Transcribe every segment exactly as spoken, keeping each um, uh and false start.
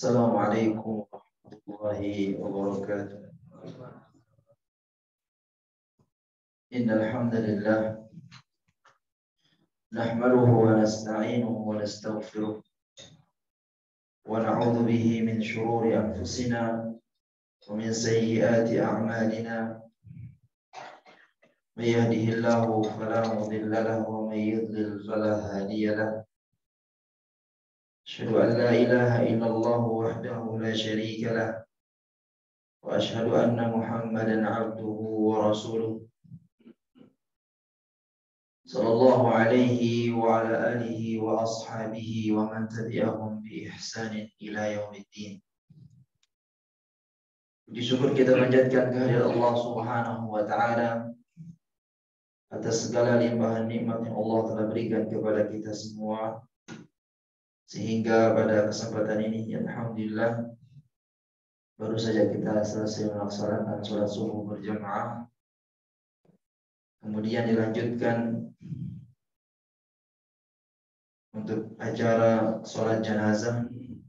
Assalamualaikum warahmatullahi wabarakatuh. Innal hamdalillah nahmaduhu wa nasta'inuhu wa nastaghfiruh wa na'udzu bihi min shururi anfusina wa min sayyiati a'malina. May yahdihillahu fala mudilla lahu wa may yudlil fala hadiya lahu. Asyhadu an la ilaha illallah wahdahu la syarika lah wa asyhadu anna Muhammadan 'abduhu wa rasuluh sallallahu alaihi wa ala alihi wa ashabihi wa man tabi'ahum bi ihsanin ila yaumiddin. Puji syukur kita panjatkan kehadirat Allah Subhanahu wa taala atas segala limpahan nikmat yang Allah telah berikan kepada kita semua, sehingga pada kesempatan ini alhamdulillah baru saja kita selesai melaksanakan sholat subuh berjamaah. Kemudian dilanjutkan untuk acara sholat jenazah.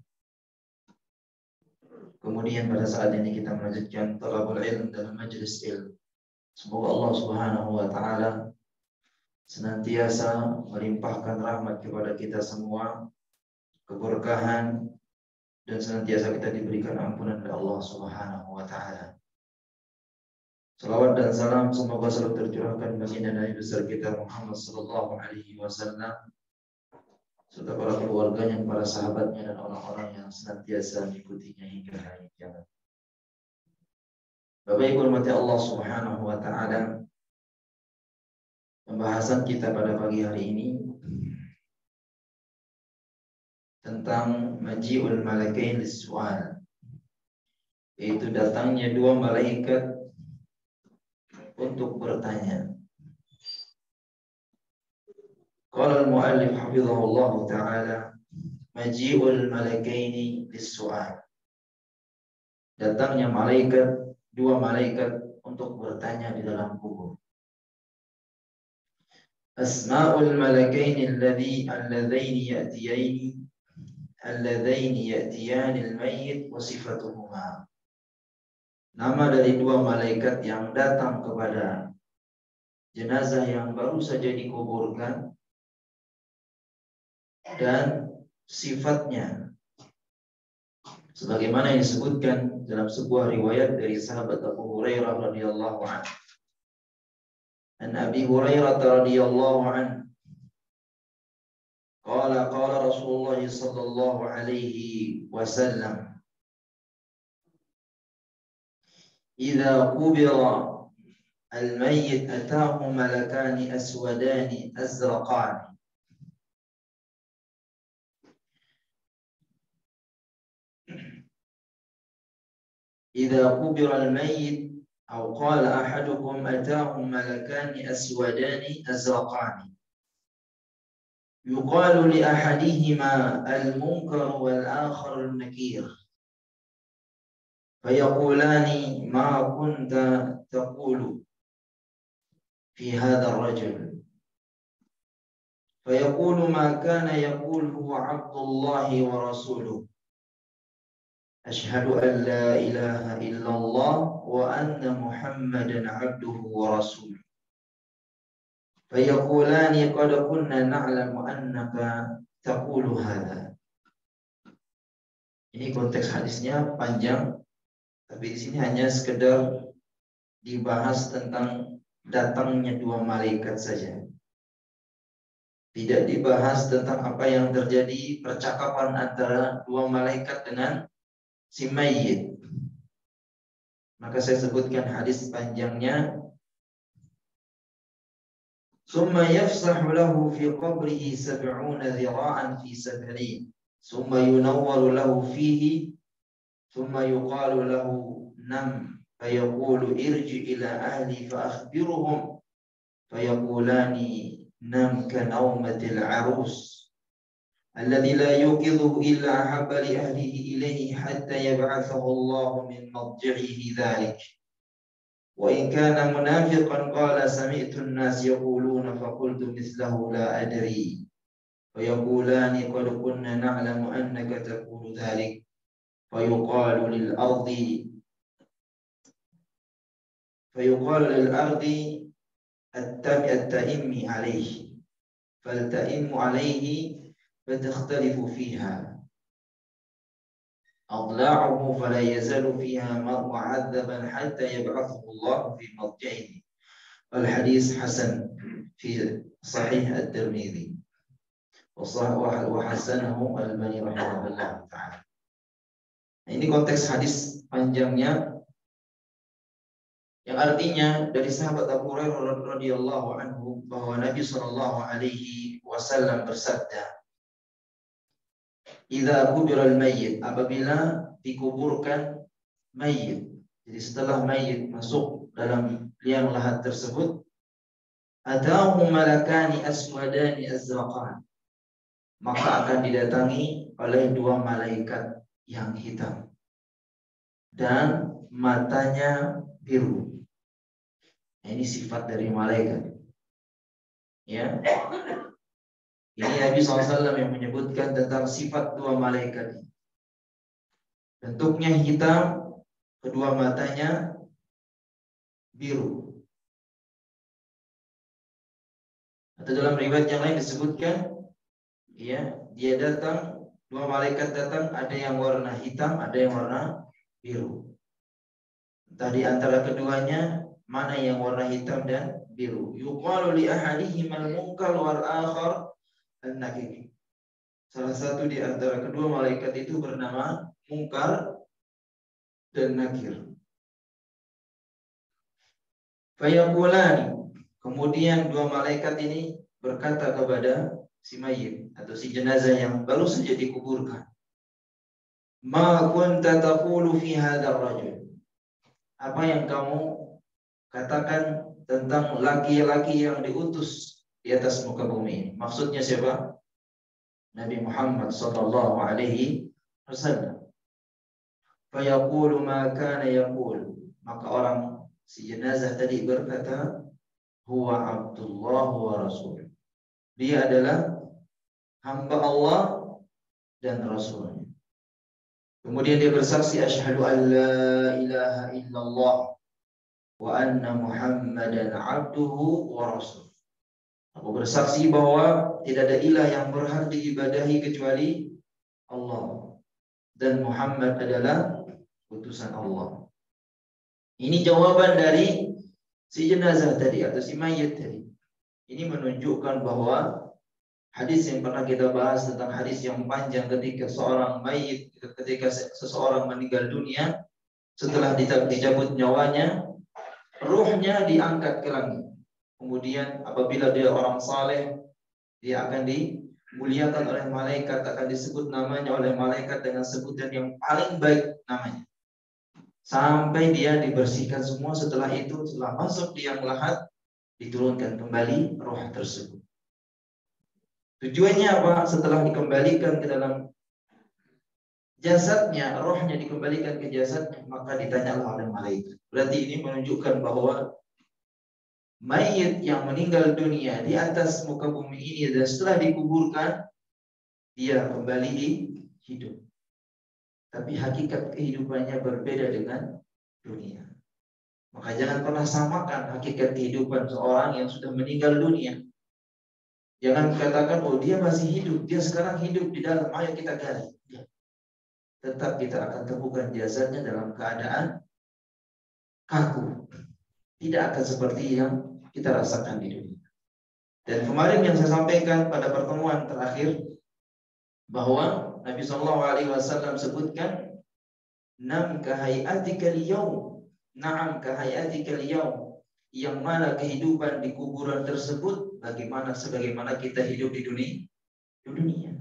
Kemudian pada saat ini kita melanjutkan talabul ilm dan majlis ilm. Semoga Allah Subhanahu wa taala senantiasa melimpahkan rahmat kepada kita semua, keberkahan, dan senantiasa kita diberikan ampunan oleh Allah Subhanahu wa taala. Salawat dan salam semoga selalu tercurahkan baginda Nabi besar kita Muhammad sallallahu alaihi wasallam serta para keluarganya, para sahabatnya, dan orang-orang yang senantiasa mengikutinya hingga hari kiamat. Bapak Ibu hormati Allah Subhanahu wa taala, pembahasan kita pada pagi hari ini tentang maji'ul malakain lis-su'al, yaitu datangnya dua malaikat untuk bertanya. Qala al-muallif hafizahullah ta'ala, maji'ul malakaini lis-su'al, datangnya malaikat, dua malaikat untuk bertanya di dalam kubur. Asma'ul malakaini alladhi alladhaini ya'tiyaini alladzaini ya'tiyanil mayyit wa sifatuhuma. Nama dari dua malaikat yang datang kepada jenazah yang baru saja dikuburkan dan sifatnya sebagaimana yang disebutkan dalam sebuah riwayat dari sahabat Abu Hurairah radhiyallahu anhu. An Abi Hurairah radhiyallahu anhu Qala qala Rasulullah sallallahu alaihi wasallam, idza qubira al-mayyit ataahu malakani aswadani azraqani idza qubira al-mayyit aw qala ahadukum ataahu malakani aswadani azraqani yuqalu li ahadihima al-munkar wal akhar an-nakir fayaqulani ma kunta taqulu fi hadha ar-rajul fayaqulu ma kana yaqulu huwa abdullahi wa rasuluhu ashhadu an la ilaha illallah wa anna muhammadan abduhu wa rasuluhu fayaqulani qad kunna na'lamu annaka taqulu hadha. Ini konteks hadisnya panjang, tapi di sini hanya sekedar dibahas tentang datangnya dua malaikat saja. Tidak dibahas tentang apa yang terjadi percakapan antara dua malaikat dengan si mayit. Maka saya sebutkan hadis panjangnya. ثم يفسح له في قبره سبعون ذراعا في سبعين ثم ينور له فيه ثم يقال له نم فيقول ارجع إلى أهلي فأخبرهم فيقولان نم كنومة العروس الذي لا يوقظه إلا أحب لأهله إليه حتى يبعثه الله من مضجعه ذلك وإن كان منافقا قال سمعت الناس يقولون فقلت مثله لا أدري ويقولان قد كنا نعلم أنك تقول ذلك fayuqalu lil ardi fayuqalu lil ardi at-tabi at-ta'immi alayhi falta'immu alayhi fatakhtalifu fiha adla'uhu fala yazalu fiha mu'adzaban hatta yab'athahu Allah fi madji'ihi. Al hadis hasan fi sahih at-Tirmidzi wa hasanahu al-Albani rahimahullah ta'ala. Ini konteks hadis panjangnya yang artinya dari sahabat Abu Hurairah radhiyallahu anhu bahwa Nabi sallallahu alaihi wasallam bersabda, "Idza qubira al-mayyit," apabila dikuburkan mayit. Jadi setelah mayit masuk dalam liang lahat tersebut, "Atahu malakani aswadani azraqan," maka akan didatangi oleh dua malaikat yang hitam dan matanya biru. Ini sifat dari malaikat. Ya, ini Nabi shallallahu alaihi wasallam yang menyebutkan tentang sifat dua malaikat. Bentuknya hitam, kedua matanya biru. Atau dalam riwayat yang lain disebutkan, ya, dia datang, dua malaikat datang, ada yang warna hitam, ada yang warna biru. Entah di antara keduanya mana yang warna hitam dan biru. Yuqalu li ahadihim al-munkar wal akhar an-nakir. Salah satu di antara kedua malaikat itu bernama Munkar dan Nakir. Fayaqulani, kemudian dua malaikat ini berkata kepada si mayit atau si jenazah yang baru saja dikuburkan, "Ma kunta taqulu fi hadzal rajul?" Apa yang kamu katakan tentang laki-laki yang diutus di atas muka bumi? Maksudnya siapa? Nabi Muhammad sallallahu alaihi wasallam. Fayaqulu ma kana yaqul, maka orang si jenazah tadi berkata, "Huwa Abdullah wa Rasul." Dia adalah hamba Allah dan Rasulnya. Kemudian dia bersaksi, "Asyhadu an la ilaha illallah wa anna Muhammadan abduhu wa rasul." Aku bersaksi bahwa tidak ada ilah yang berhak diibadahi kecuali Allah dan Muhammad adalah utusan Allah. Ini jawaban dari si jenazah tadi atau si mayit tadi. Ini menunjukkan bahwa hadis yang pernah kita bahas tentang hadis yang panjang ketika seorang mayit, ketika seseorang meninggal dunia, setelah dicabut nyawanya, ruhnya diangkat ke langit. Kemudian apabila dia orang saleh, dia akan dimuliakan oleh malaikat, akan disebut namanya oleh malaikat dengan sebutan yang paling baik namanya. Sampai dia dibersihkan semua. Setelah itu, setelah masuk di yang lahat, diturunkan kembali roh tersebut. Tujuannya apa? Setelah dikembalikan ke dalam jasadnya, rohnya dikembalikan ke jasadnya, maka ditanyalah oleh malaikat. Berarti ini menunjukkan bahwa mayit yang meninggal dunia di atas muka bumi ini dan setelah dikuburkan, dia kembali hidup. Tapi hakikat kehidupannya berbeda dengan dunia. Maka jangan pernah samakan hakikat kehidupan seorang yang sudah meninggal dunia. Jangan katakan, "Oh, dia masih hidup, dia sekarang hidup di dalam, ayo kita gali." Ya. Tetap kita akan temukan jasadnya dalam keadaan kaku. Tidak akan seperti yang kita rasakan di dunia. Dan kemarin yang saya sampaikan pada pertemuan terakhir, bahwa Nabi shallallahu alaihi wasallam sebutkan, "Nam kahayatikal yaum." Na'am kahayatikal yaum. Yang mana kehidupan di kuburan tersebut bagaimana sebagaimana kita hidup di dunia. Di dunia.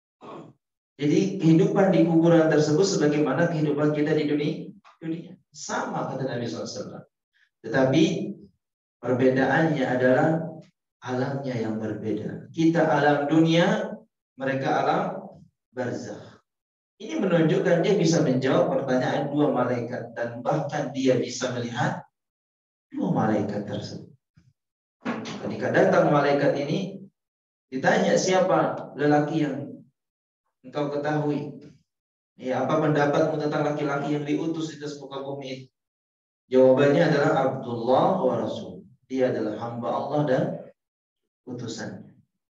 Jadi kehidupan di kuburan tersebut sebagaimana kehidupan kita di dunia. dunia. Sama kata Nabi shallallahu alaihi wasallam. Tetapi perbedaannya adalah alamnya yang berbeda. Kita alam dunia, mereka alam barzakh. Ini menunjukkan dia bisa menjawab pertanyaan dua malaikat dan bahkan dia bisa melihat dua malaikat tersebut. Ketika datang malaikat ini, ditanya, "Siapa lelaki yang engkau ketahui?" Ya, apa pendapatmu tentang laki-laki yang diutus di atas muka bumi itu? Jawabannya adalah Abdullah wa Rasul. Dia adalah hamba Allah dan utusannya.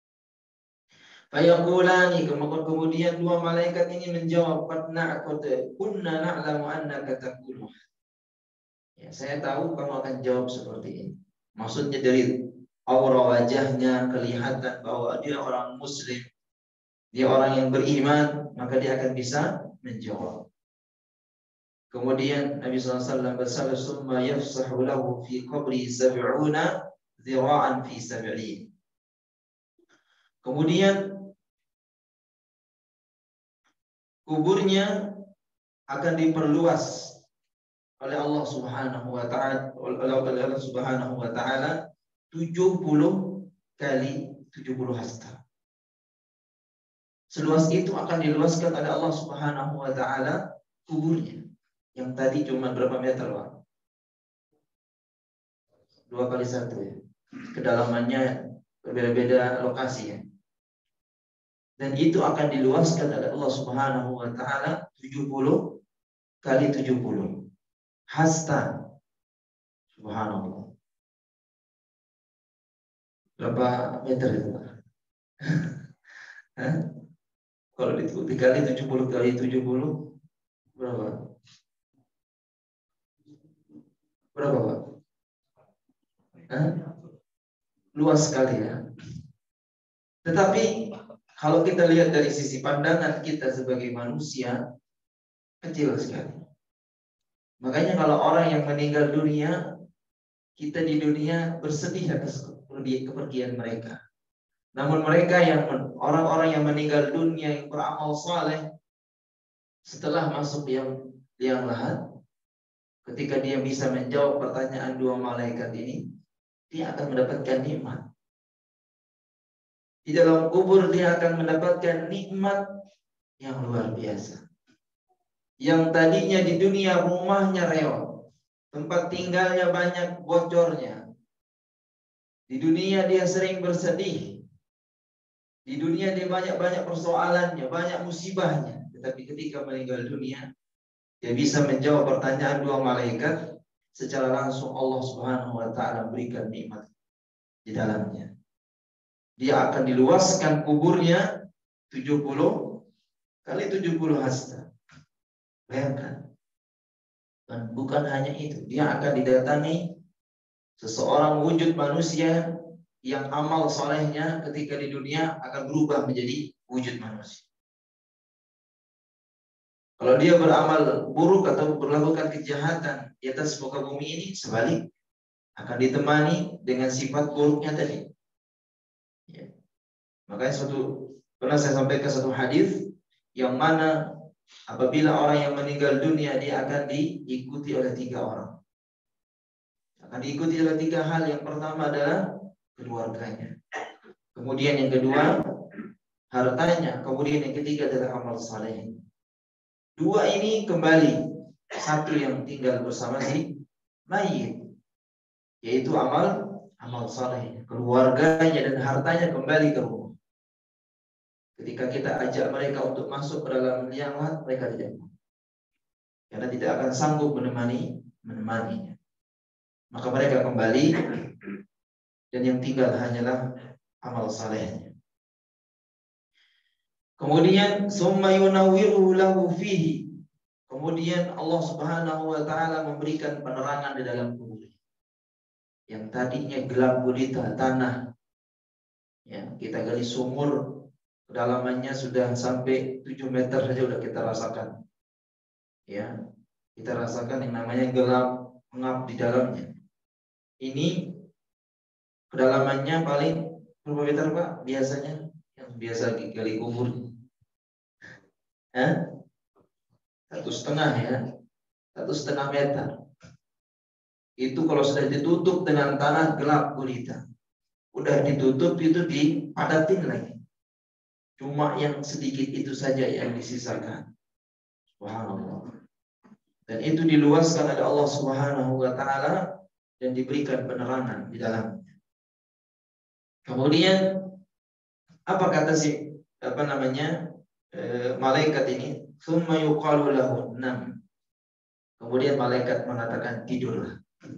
Fayaqulani, kemudian dua malaikat ini menjawab, qad na'qad kunna na'lamu annaka taqulu. Ya, saya tahu kamu akan jawab seperti ini. Maksudnya dari aura wajahnya kelihatan bahwa dia orang muslim, dia orang yang beriman, maka dia akan bisa menjawab. Kemudian Nabi sallallahu alaihi wasallam bersabda, "Summa yafsahu lahu fi qabri sab'una dhira'an fi sab'in." Kemudian kuburnya akan diperluas oleh Allah Subhanahu wa taala oleh Allah Subhanahu wa taala tujuh puluh kali tujuh puluh hasta. Seluas itu akan diluaskan oleh Allah Subhanahu wa taala kuburnya. Yang tadi cuma berapa meter, Pak? Dua kali satu ya. Kedalamannya berbeda-beda lokasi ya. Dan itu akan diluaskan oleh Allah Subhanahu wa taala tujuh puluh kali tujuh puluh hasta. Subhanallah. Berapa meter itu, Pak? Hah? Kalau dikali tujuh puluh kali tujuh puluh berapa? Berapa, Pak? Hah? Luas sekali ya. Tetapi kalau kita lihat dari sisi pandangan kita sebagai manusia, kecil sekali. Makanya kalau orang yang meninggal dunia, kita di dunia bersedih atas kepergian mereka. Namun mereka yang orang-orang yang meninggal dunia yang beramal saleh, setelah masuk yang liang lahat, ketika dia bisa menjawab pertanyaan dua malaikat ini, dia akan mendapatkan nikmat. Di dalam kubur dia akan mendapatkan nikmat yang luar biasa. Yang tadinya di dunia rumahnya reot, tempat tinggalnya banyak bocornya. Di dunia dia sering bersedih. Di dunia dia banyak-banyak persoalannya, banyak musibahnya. Tetapi ketika meninggal dunia, dia bisa menjawab pertanyaan dua malaikat. Secara langsung Allah Subhanahu wa taala berikan nikmat di dalamnya. Dia akan diluaskan kuburnya tujuh puluh kali tujuh puluh hasta. Bayangkan. Dan bukan hanya itu, dia akan didatangi seseorang wujud manusia yang amal solehnya ketika di dunia akan berubah menjadi wujud manusia. Kalau dia beramal buruk atau melakukan kejahatan di atas muka bumi ini, sebalik akan ditemani dengan sifat buruknya tadi. Ya. Makanya suatu pernah saya sampaikan satu hadis yang mana apabila orang yang meninggal dunia dia akan diikuti oleh tiga orang. Akan diikuti oleh tiga hal. Yang pertama adalah keluarganya. Kemudian yang kedua hartanya. Kemudian yang ketiga adalah amal saleh. Dua ini kembali. Satu yang tinggal bersama si mayit, yaitu amal amal saleh. Keluarganya dan hartanya kembali ke rumah. Ketika kita ajak mereka untuk masuk ke dalam liang lahat, mereka tidak mau. Karena tidak akan sanggup menemani menemaninya. Maka mereka kembali dan yang tinggal hanyalah amal salehnya. Kemudian summa yunawwiru lahu fihi. Kemudian Allah Subhanahu wa taala memberikan penerangan di dalam kubur. Yang tadinya gelap gulita tanah. Ya, kita gali sumur, kedalamannya sudah sampai tujuh meter saja sudah kita rasakan. Ya, kita rasakan yang namanya gelap pengap di dalamnya. Ini kedalamannya paling berapa meter, Pak? Biasanya yang biasa gali kubur. Hah? Satu setengah ya, satu setengah meter. Itu kalau sudah ditutup dengan tanah gelap gulita, udah ditutup itu dipadatin lagi. Cuma yang sedikit itu saja yang disisakan. Subhanallah. Dan itu diluaskan oleh Allah Subhanahu wa taala dan diberikan penerangan di dalamnya. Kemudian apa kata si apa namanya eh, malaikat ini, thumma yuqalu lahu nam. Kemudian malaikat mengatakan tidurlah.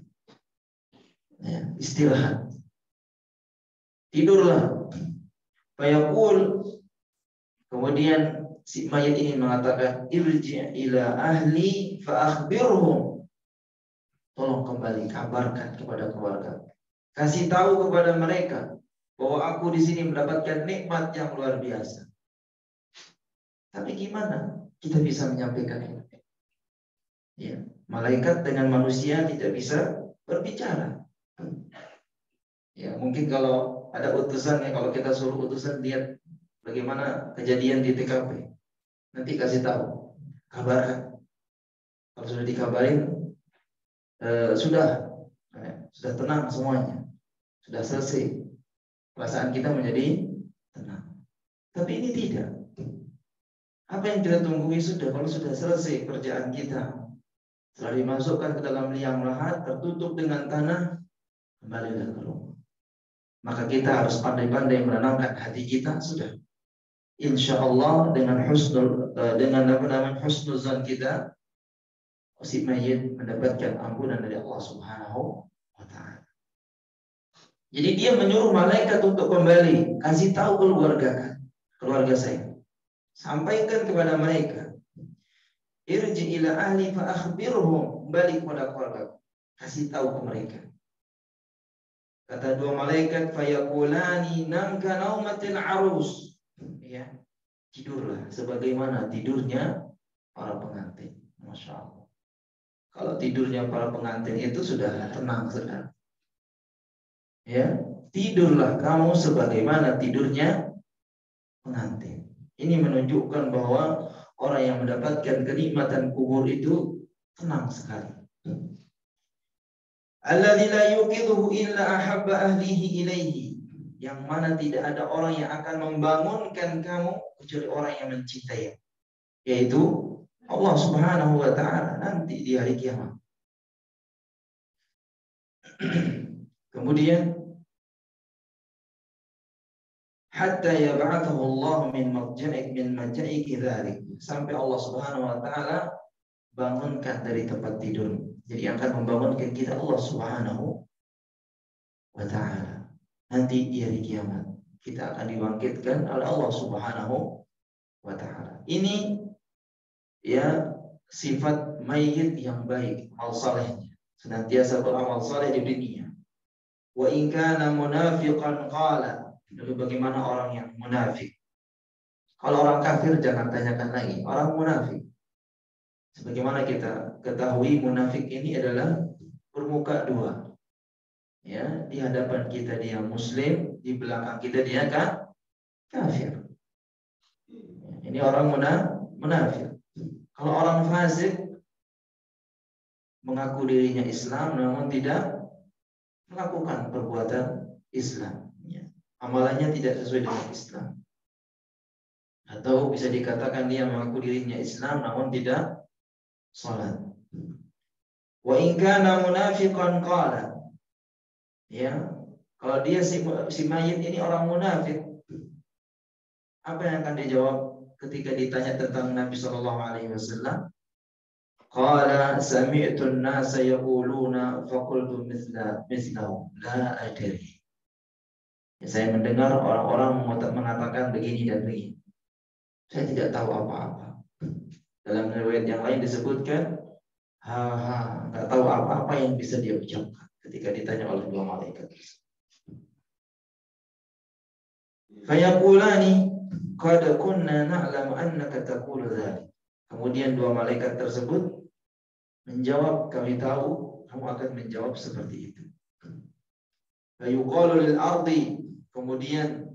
Ya, istirahat. Tidurlah. Fayaqul, kemudian si mayat ini mengatakan, irji' ila ahli fa akhbirhum. Tolong kembali kabarkan kepada keluarga. Kasih tahu kepada mereka bahwa aku di sini mendapatkan nikmat yang luar biasa. Tapi gimana kita bisa menyampaikan ini? Ya, malaikat dengan manusia tidak bisa berbicara. Ya, mungkin kalau ada utusan, ya, kalau kita suruh utusan lihat bagaimana kejadian di T K P, nanti kasih tahu, kabarkan. Kalau sudah dikabarin, eh, sudah, eh, sudah tenang semuanya, sudah selesai. Perasaan kita menjadi tenang. Tapi ini tidak. Apa yang kita tunggu sudah, kalau sudah selesai kerjaan kita, setelah dimasukkan ke dalam liang lahat, tertutup dengan tanah, kembalilah ke rumah. Maka kita harus pandai-pandai menenangkan hati kita. Sudah, insya Allah dengan husnul dengan apa namanya husnuzan kita, si mayit mendapatkan ampunan dari Allah Subhanahu wa Ta'ala. Jadi dia menyuruh malaikat untuk kembali, kasih tahu keluarga keluarga saya, sampaikan kepada mereka, irji ila ahli fa akhbirhum, balik kepada keluarga, kasih tahu ke mereka. Kata dua malaikat, fayaqulani namka naumatil arus, ya, tidurlah sebagaimana tidurnya para pengantin. Masya Allah. Kalau tidurnya para pengantin itu sudah tenang sekali. Ya, tidurlah kamu sebagaimana tidurnya pengantin. Ini menunjukkan bahwa orang yang mendapatkan kenikmatan kubur itu tenang sekali. Alladzi la yuqidhu illa ahabba ahlihi ilaihi, yang mana tidak ada orang yang akan membangunkan kamu kecuali orang yang mencintai, yaitu Allah Subhanahu wa Ta'ala nanti di hari kiamat. Kemudian hatta yab'athahu Allah min marja'ik min marja'ik dzalik, sampai Allah Subhanahu wa Ta'ala bangunkan dari tempat tidur. Jadi akan membangunkan kita Allah Subhanahu wa Ta'ala nanti di hari kiamat. Kita akan dibangkitkan oleh Allah Subhanahu wa Ta'ala. Ini ya sifat mayit yang baik, amal salehnya, senantiasa beramal saleh di dunia. Wa in kana munafiqan qala, lalu bagaimana orang yang munafik? Kalau orang kafir jangan tanyakan lagi, orang munafik. Sebagaimana kita ketahui, munafik ini adalah bermuka dua. Ya, di hadapan kita dia muslim, di belakang kita dia kan kafir. Ini orang munafik. Kalau orang fasik mengaku dirinya Islam namun tidak melakukan perbuatan Islam, ya, amalannya tidak sesuai dengan Islam. Atau bisa dikatakan dia mengaku dirinya Islam namun tidak salat. Wa in kana munafiqan qala, ya, kalau dia si, si mayit ini orang munafik, apa yang akan dijawab ketika ditanya tentang Nabi Shallallahu Alaihi Wasallam? Qala sami'tu an-nasa yaquluna faqultu mithla mithlahu la adri. Ya, saya mendengar orang-orang mengatakan begini dan begini. Saya tidak tahu apa-apa. Dalam riwayat yang lain disebutkan, ha ha, enggak tahu apa-apa yang bisa dia ucapkan ketika ditanya oleh dua malaikat. Fayaqulani qad kunna na'lamu annaka taqulu dzalik. Kemudian dua malaikat tersebut menjawab, kami tahu kamu akan menjawab seperti itu. Fayuqalu lil ardi, kemudian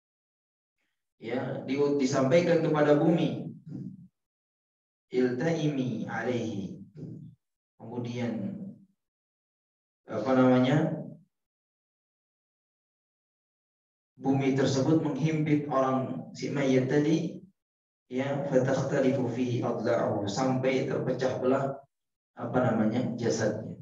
ya disampaikan kepada bumi, iltaimi alaihi. Kemudian apa namanya? Bumi tersebut menghimpit orang si mayit tadi, ya, fatakhtalifu fihi adla'uhu, sampai terpecah belah apa namanya jasadnya.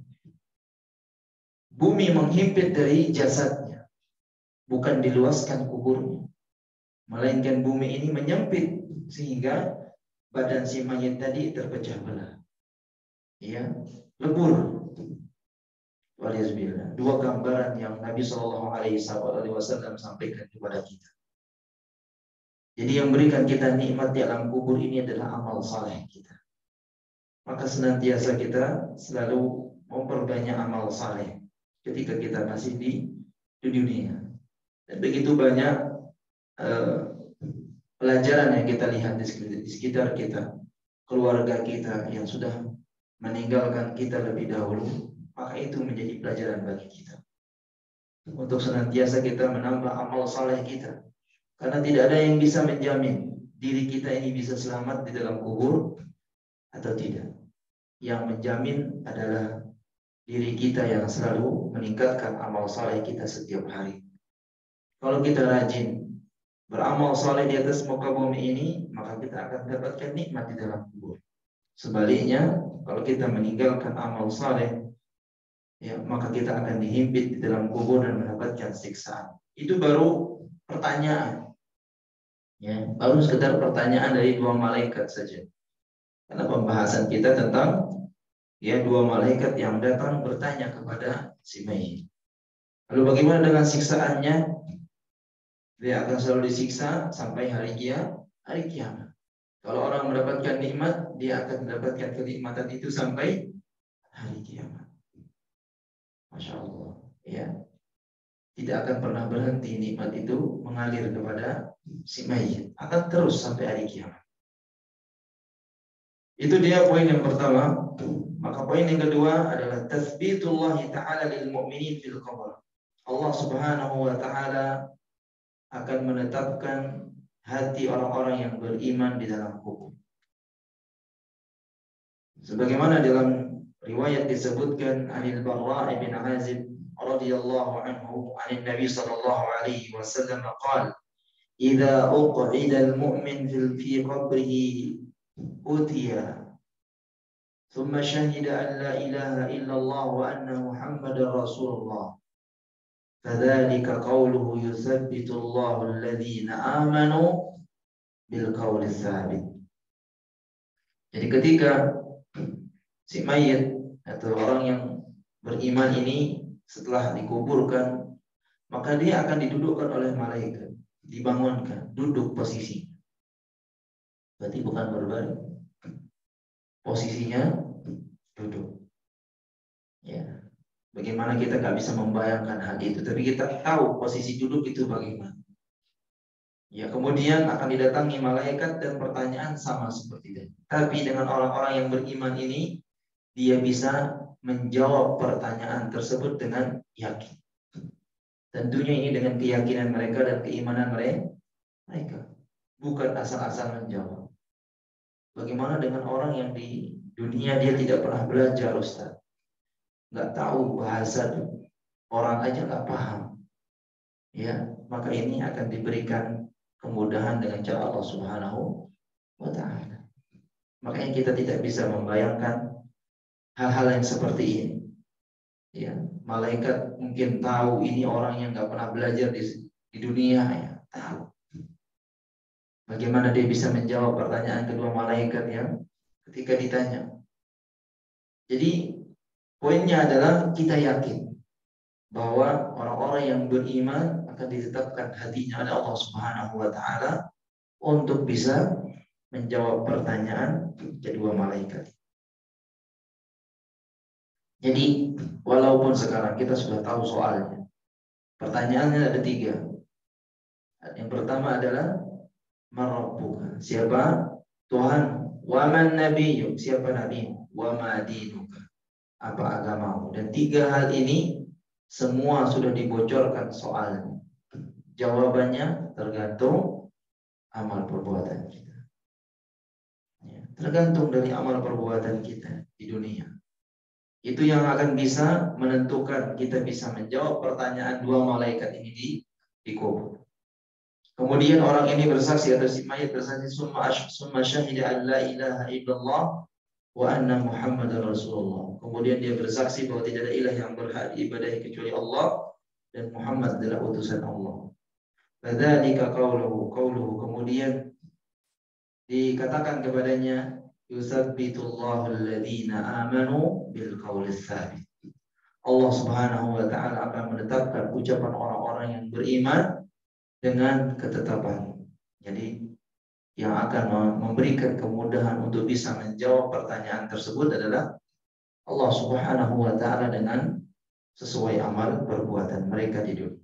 Bumi menghimpit dari jasadnya, bukan diluaskan kuburnya. melainkan bumi ini menyempit sehingga badan si mayit tadi terpecah belah, ya, lebur. Waliyahzubillah. Dua gambaran yang Nabi Shallallahu Alaihi Wasallam sampaikan kepada kita. Jadi yang berikan kita nikmat di alam kubur ini adalah amal saleh kita. Maka senantiasa kita selalu memperbanyak amal saleh ketika kita masih di, di dunia. Dan begitu banyak uh, pelajaran yang kita lihat di sekitar, di sekitar kita, keluarga kita yang sudah meninggalkan kita lebih dahulu, maka itu menjadi pelajaran bagi kita untuk senantiasa kita menambah amal saleh kita, karena tidak ada yang bisa menjamin diri kita ini bisa selamat di dalam kubur atau tidak. Yang menjamin adalah diri kita yang selalu meningkatkan amal saleh kita setiap hari. Kalau kita rajin beramal saleh di atas muka bumi ini, maka kita akan mendapatkan nikmat di dalam kubur. Sebaliknya, kalau kita meninggalkan amal saleh, ya, maka kita akan dihimpit di dalam kubur dan mendapatkan siksaan. Itu baru pertanyaan, ya, baru sekedar pertanyaan dari dua malaikat saja. Karena pembahasan kita tentang, ya, dua malaikat yang datang bertanya kepada si mayit. Lalu bagaimana dengan siksaannya? Dia akan selalu disiksa sampai hari kiamat. Hari kiamat. Kalau orang mendapatkan nikmat, dia akan mendapatkan kenikmatan itu sampai hari kiamat. Masya Allah, ya, tidak akan pernah berhenti nikmat itu mengalir kepada si mayit, akan terus sampai hari kiamat. Itu dia poin yang pertama. Maka poin yang kedua adalah tatsbitullah ta'ala lil mu'minin fil qabr. Allah Subhanahu wa taala akan menetapkan hati orang-orang yang beriman di dalam kubur. Sebagaimana dalam riwayat disebutkan Anil Barra' bin Azib radhiyallahu anhu an Nabi sallallahu alaihi wasallam qala idza uqida al-mu'min fi qabrihi utiya thumma shahida an la ilaha illallah wa anna muhammadar rasulullah fadzalika qawluhu yuthabbitu Allahu alladhina amanu bil qawli tsabit. Jadi ketika si mayit atau orang yang beriman ini setelah dikuburkan, maka dia akan didudukkan oleh malaikat, dibangunkan, duduk posisi. Berarti bukan berbaring. Posisinya duduk. Ya. Bagaimana kita nggak bisa membayangkan hal itu, tapi kita tahu posisi duduk itu bagaimana. Ya, kemudian akan didatangi malaikat dan pertanyaan sama seperti itu. Tapi dengan orang-orang yang beriman ini, dia bisa menjawab pertanyaan tersebut dengan yakin. Tentunya ini dengan keyakinan mereka dan keimanan mereka. Bukan asal-asal menjawab. Bagaimana dengan orang yang di dunia dia tidak pernah belajar, Ustaz? Nggak tahu bahasa orang aja nggak paham. Ya, maka ini akan diberikan kemudahan dengan cara Allah Subhanahu wa taala. Makanya kita tidak bisa membayangkan hal-hal yang seperti ini. Ya, malaikat mungkin tahu ini orang yang nggak pernah belajar di, di dunia, ya, tahu. Bagaimana dia bisa menjawab pertanyaan kedua malaikat yang ketika ditanya. Jadi poinnya adalah kita yakin bahwa orang-orang yang beriman akan ditetapkan hatinya oleh Allah Subhanahu wa taala untuk bisa menjawab pertanyaan kedua malaikat. Jadi walaupun sekarang kita sudah tahu soalnya, pertanyaannya ada tiga. Yang pertama adalah Marabbuka, siapa Tuhan? Waman nabiyyu, siapa nabi? Wama dinuka, apa agamamu? Dan tiga hal ini semua sudah dibocorkan soalnya. Jawabannya tergantung amal perbuatan kita. Ya, tergantung dari amal perbuatan kita di dunia. Itu yang akan bisa menentukan kita bisa menjawab pertanyaan dua malaikat ini di, di kubur. Kemudian orang ini bersaksi atau si mayit bersaksi summa summa syahida an la ilaha illallah wa anna muhammadar rasulullah. Kemudian dia bersaksi bahwa tidak ada ilah yang berhak diibadahi kecuali Allah dan Muhammad adalah utusan Allah. Fadzalika qauluhu qauluhu kemudian dikatakan kepadanya yusabbitullahu alladhina amanu bil qaulis tsabit. Allah Subhanahu wa taala akan menetapkan ucapan orang-orang yang beriman dengan ketetapan. Jadi yang akan memberikan kemudahan untuk bisa menjawab pertanyaan tersebut adalah Allah Subhanahu wa taala dengan sesuai amal perbuatan mereka di dunia.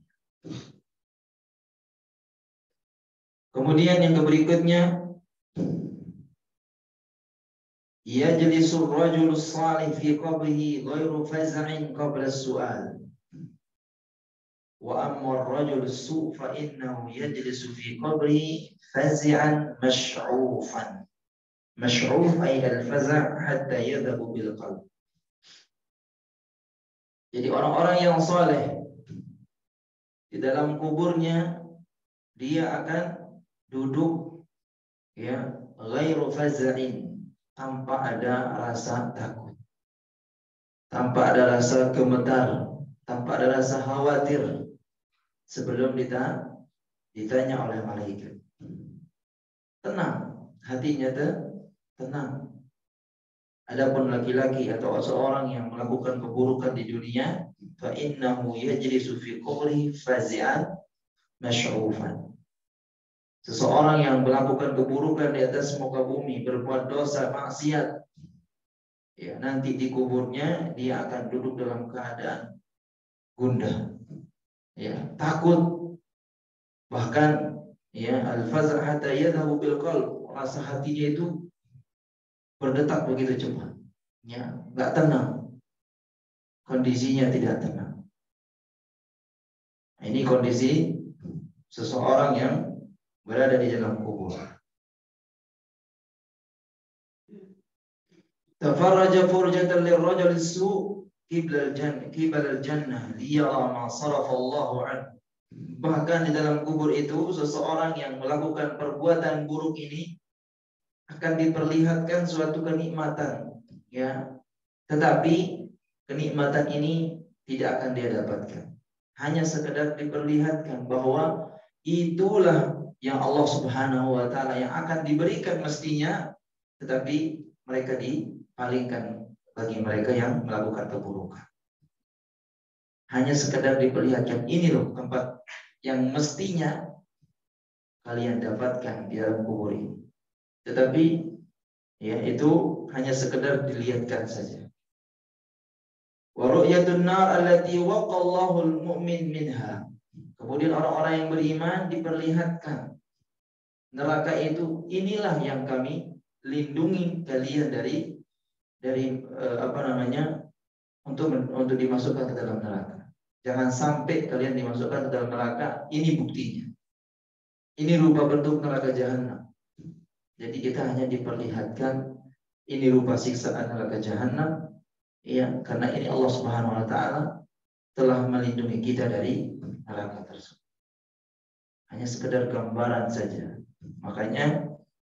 Kemudian yang berikutnya, yajlisu ar-rajulu as-salih fi qabrihi ghairu faz'in qabla as-su'al. Wa amma ar-rajulu as-su' fa innahu yajlisu fi qabrihi fazi'an mash'ufan. Mash'uf ay al-faz' hatta yadhabu bil qalb. Jadi orang-orang yang saleh di dalam kuburnya dia akan duduk ya ghairu faz'in, tanpa ada rasa takut, tanpa ada rasa gemetar, tanpa ada rasa khawatir sebelum kita ditanya oleh malaikat. Tenang, hatinya tenang. Adapun laki-laki atau seorang yang melakukan keburukan di dunia, fa innahu yajlisu fi qabrihi fazi'an mash'ufan. Seseorang yang melakukan keburukan di atas muka bumi, berbuat dosa, maksiat, ya, nanti di kuburnya dia akan duduk dalam keadaan gundah, ya, takut, bahkan ya al-faz' hatta yadhabu bil qalb, rasa hatinya itu berdetak begitu cepat, ya, nggak tenang, kondisinya tidak tenang. Ini kondisi seseorang yang berada di dalam kubur. Tafarraja furjatan lirrajul as-su' qibla al-jannah qibla al-jannah liyara ma sarafa Allahu anhu. Bahkan di dalam kubur itu seseorang yang melakukan perbuatan buruk ini akan diperlihatkan suatu kenikmatan, ya. Tetapi kenikmatan ini tidak akan dia dapatkan. Hanya sekedar diperlihatkan bahwa itulah yang Allah Subhanahu wa taala yang akan diberikan mestinya, tetapi mereka dipalingkan bagi mereka yang melakukan keburukan. Hanya sekedar diperlihatkan, ini loh tempat yang mestinya kalian dapatkan di dalam kubur ini. Tetapi ya itu hanya sekedar dilihatkan saja. Wa ru'yatun nar allati waqallahu al-mu'min minha. Kemudian orang-orang yang beriman diperlihatkan neraka itu, inilah yang kami lindungi kalian dari dari eh, apa namanya untuk untuk dimasukkan ke dalam neraka. Jangan sampai kalian dimasukkan ke dalam neraka. Ini buktinya. Ini rupa bentuk neraka jahanam. Jadi kita hanya diperlihatkan ini rupa siksaan neraka jahanam, ya, karena ini Allah Subhanahu wa taala telah melindungi kita dari neraka tersebut. Hanya sekedar gambaran saja. Makanya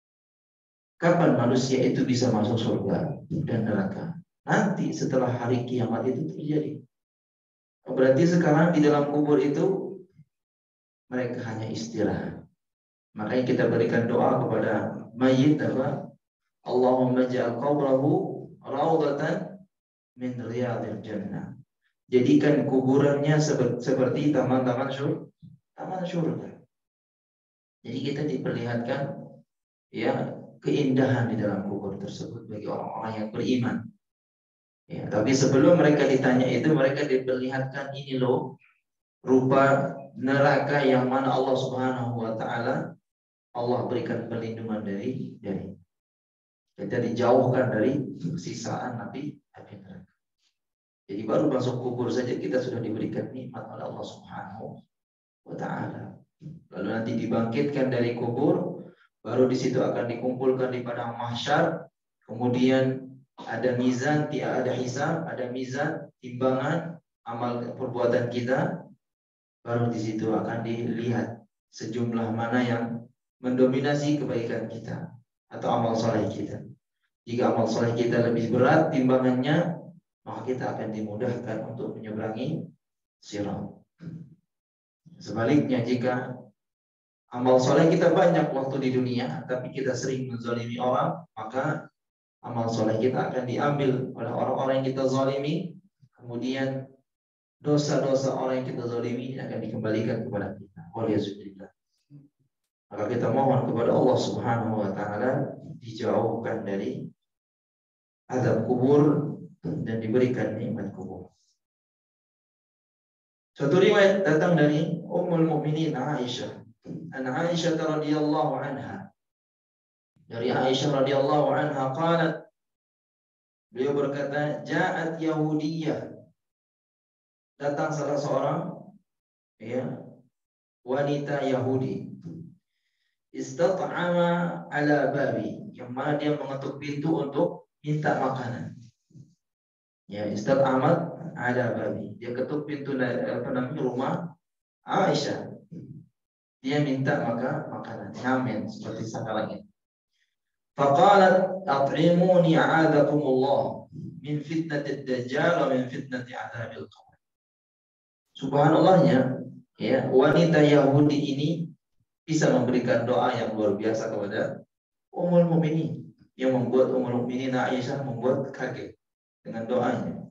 kapan manusia itu bisa masuk surga dan neraka? Nanti setelah hari kiamat itu terjadi. Berarti sekarang di dalam kubur itu mereka hanya istirahat. Makanya kita berikan doa kepada mayit apa? Allahumma ja'al qabrahu raudatan min riyadil jannah. Jadikan kuburannya seperti taman-taman syurga, taman syurga. Jadi kita diperlihatkan ya keindahan di dalam kubur tersebut bagi orang-orang yang beriman. Ya, tapi sebelum mereka ditanya itu, mereka diperlihatkan ini loh rupa neraka yang mana Allah Subhanahu wa taala Allah berikan perlindungan dari dari kita dijauhkan dari sisaan api api neraka. Jadi baru masuk kubur saja kita sudah diberikan nikmat oleh Allah Subhanahu wa taala. Lalu nanti dibangkitkan dari kubur, baru di situ akan dikumpulkan di padang mahsyar. Kemudian ada mizan, tidak ada hisab, ada mizan, timbangan amal perbuatan kita. Baru di situ akan dilihat sejumlah mana yang mendominasi kebaikan kita atau amal soleh kita. Jika amal soleh kita lebih berat timbangannya, maka kita akan dimudahkan untuk menyeberangi sirat. Sebaliknya, jika Amal soleh kita banyak waktu di dunia, tapi kita sering menzalimi orang, maka amal soleh kita akan diambil oleh orang-orang yang kita zalimi. Kemudian dosa-dosa orang yang kita zalimi akan dikembalikan kepada kita. Waliyahzubillah. Maka kita mohon kepada Allah Subhanahu wa taala dijauhkan dari azab kubur dan diberikan nikmat kubur. Suatu riwayat datang dari Ummul Mukminin Aisyah. An Aisyah radhiyallahu anha. Dari Aisyah radhiyallahu anha qalat, beliau berkata, ja'at Yahudiyah. Datang salah seorang ya wanita Yahudi. Istat'ama ala babi, yang mana dia mengetuk pintu untuk minta makanan. Ya, istat'amat ala babi. Dia ketuk pintu apa namanya rumah Aisyah. Dia minta maka makanan, ngamen seperti sekarang ini. Faqalat at'imuni a'adakumullah min fitnatid dajjal wa min fitnati adzabil qabr. Subhanallahnya, ya, wanita Yahudi ini bisa memberikan doa yang luar biasa kepada Ummul Mukminin, yang membuat Ummul Mukminin Aisyah membuat kaget dengan doanya.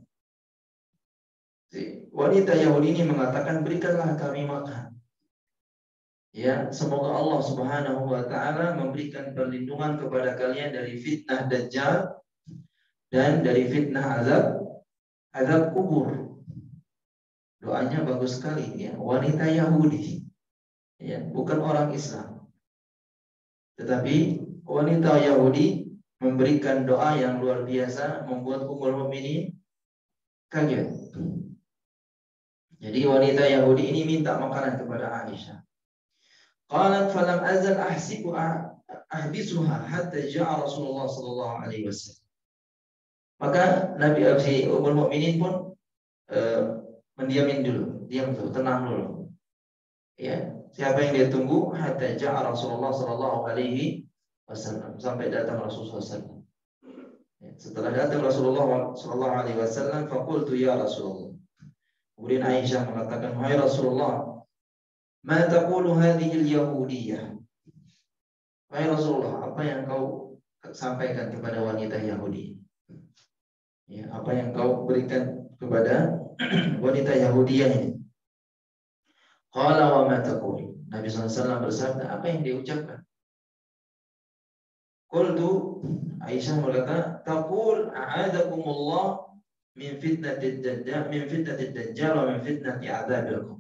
Si wanita Yahudi ini mengatakan, berikanlah kami makan. Ya, semoga Allah Subhanahu wa taala memberikan perlindungan kepada kalian dari fitnah Dajjal dan dari fitnah azab azab kubur. Doanya bagus sekali ya, wanita Yahudi. Ya, bukan orang Islam. Tetapi wanita Yahudi memberikan doa yang luar biasa, membuat Ummul Mukminin kaget. Jadi wanita Yahudi ini minta makanan kepada Aisyah. Qalat falam azal ahsibu ahbisuha hatta ja'a Rasulullah sallallahu alaihi wasallam. Maka Nabi Abi Ummul Mukminin pun uh, mendiamin dulu, diam dulu, tenang dulu. Ya, siapa yang dia tunggu? Hatta ja'a Rasulullah sallallahu alaihi wasallam, sampai datang Rasulullah sallallahu alaihi wasallam. Ya, setelah datang Rasulullah sallallahu alaihi wasallam, faqultu ya Rasulullah. Kemudian Aisyah mengatakan, "Hai Rasulullah, ma taqulu hadhihi al-yahudiyah?" Wahai Rasulullah, apa yang kau sampaikan kepada wanita Yahudi? Ya, apa yang kau berikan kepada wanita Yahudiyah ini? Qala wa ma taqul? Nabi sallallahu alaihi wasallam bersabda, apa yang dia ucapkan? Qultu, Aisyah berkata, taqul a'adakumullah min fitnatid dajjal min fitnatid dajjal wa min fitnati adzabil qabr.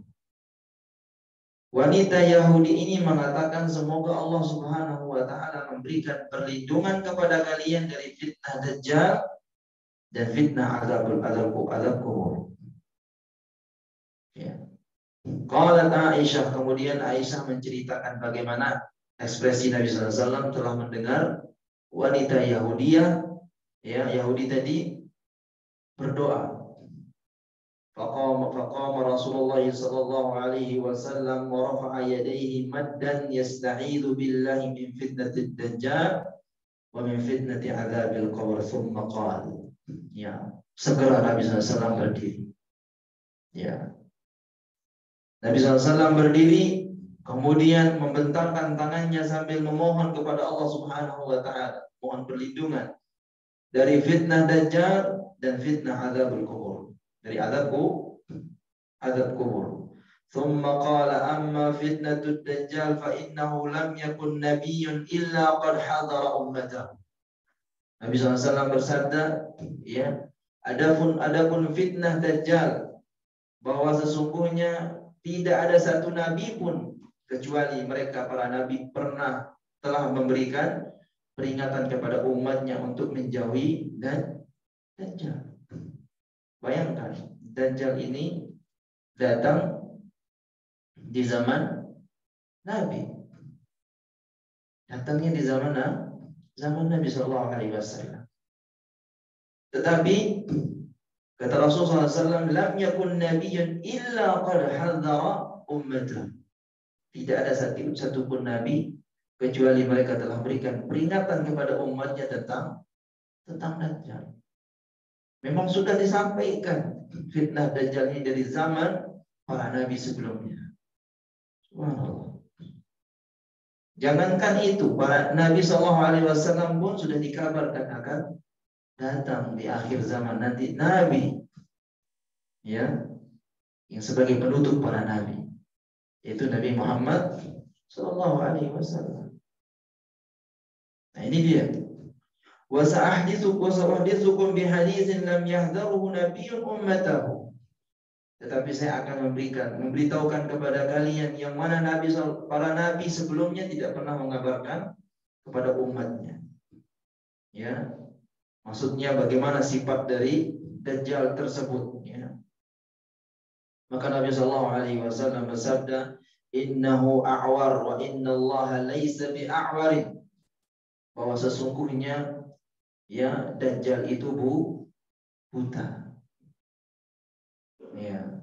Wanita Yahudi ini mengatakan, semoga Allah Subhanahu wa taala memberikan perlindungan kepada kalian dari fitnah Dajjal dan fitnah azabul azab azab kubur. Ya. Qalat Aisyah, kemudian Aisyah menceritakan bagaimana ekspresi Nabi sallallahu alaihi wasallam telah mendengar wanita Yahudiyah, ya, Yahudi tadi berdoa. Faqama faqama Rasulullah sallallahu alaihi wasallam wa rafa'a yadayhi maddan yasta'idzu billahi min fitnatid dajjal wa min fitnati adzabil qabr, thumma qala. Ya, segera Nabi sallallahu alaihi wasallam berdiri. Ya. Nabi sallallahu alaihi wasallam berdiri, kemudian membentangkan tangannya sambil memohon kepada Allah Subhanahu wa taala, mohon perlindungan dari fitnah Dajjal dan fitnah adzabul kubur. Dari azabku, azab kubur. Thumma qala amma fitnatud dajjal fa innahu lam yakun nabiyyun illa qad hadara ummatahu. Nabi sallallahu alaihi wasallam bersabda, ya, adapun adapun fitnah dajjal, bahwa sesungguhnya tidak ada satu nabi pun kecuali mereka para nabi pernah telah memberikan peringatan kepada umatnya untuk menjauhi dan dajjal. Bayangkan, Dajjal ini datang di zaman Nabi. Datangnya di zaman zaman Nabi sallallahu alaihi wasallam. Tetapi kata Rasulullah sallallahu alaihi wasallam, lam yakun nabiyyun illa qad hadzara ummatahu. Tidak ada satu satupun nabi kecuali mereka telah berikan peringatan kepada umatnya tentang tentang Dajjal. Memang sudah disampaikan fitnah Dajjal ini dari zaman para nabi sebelumnya. Subhanallah. Jangankan itu, para Nabi Shallallahu Alaihi Wasallam pun sudah dikabarkan akan datang di akhir zaman nanti Nabi, ya, yang sebagai penutup para Nabi, yaitu Nabi Muhammad Shallallahu Alaihi Wasallam. Nah ini dia. Wa sa'ahditsukum wa sa'ahditsukum bihaditsin lam yahdharuhu nabiyyun ummatahu. Tetapi saya akan memberikan, memberitahukan kepada kalian yang mana Nabi, para Nabi sebelumnya tidak pernah mengabarkan kepada umatnya. Ya, maksudnya bagaimana sifat dari Dajjal tersebut. Ya. Maka Nabi Shallallahu Alaihi Wasallam bersabda, Innahu a'war wa inna Allah laisa bi'a'warin. Bahwa sesungguhnya ya Dajjal itu bu, buta. Ya.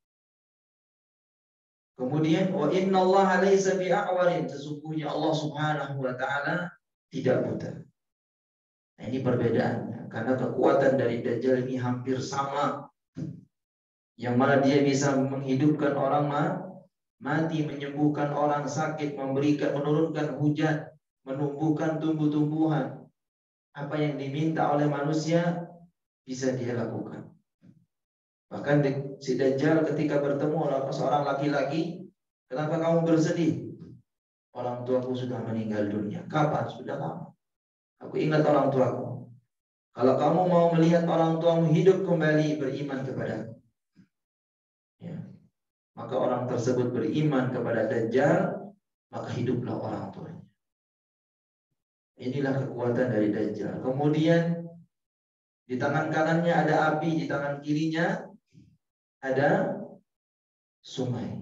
Kemudian wa inna Allah laisa bi'a'warin, sesungguhnya Allah Subhanahu wa taala tidak buta. Nah, ini perbedaannya karena kekuatan dari Dajjal ini hampir sama. Yang mana dia bisa menghidupkan orang mati, menyembuhkan orang sakit, memberikan menurunkan hujan, menumbuhkan tumbuh-tumbuhan. Apa yang diminta oleh manusia bisa dia lakukan. Bahkan si Dajjal ketika bertemu seorang laki-laki, kenapa kamu bersedih? Orang tuaku sudah meninggal dunia. Kapan? Sudah lama. Aku ingat orang tuaku. Kalau kamu mau melihat orang tuamu hidup kembali, beriman kepadaku. Ya. Maka orang tersebut beriman kepada Dajjal, maka hiduplah orang tuanya. Inilah kekuatan dari Dajjal. Kemudian di tangan kanannya ada api, di tangan kirinya ada sungai.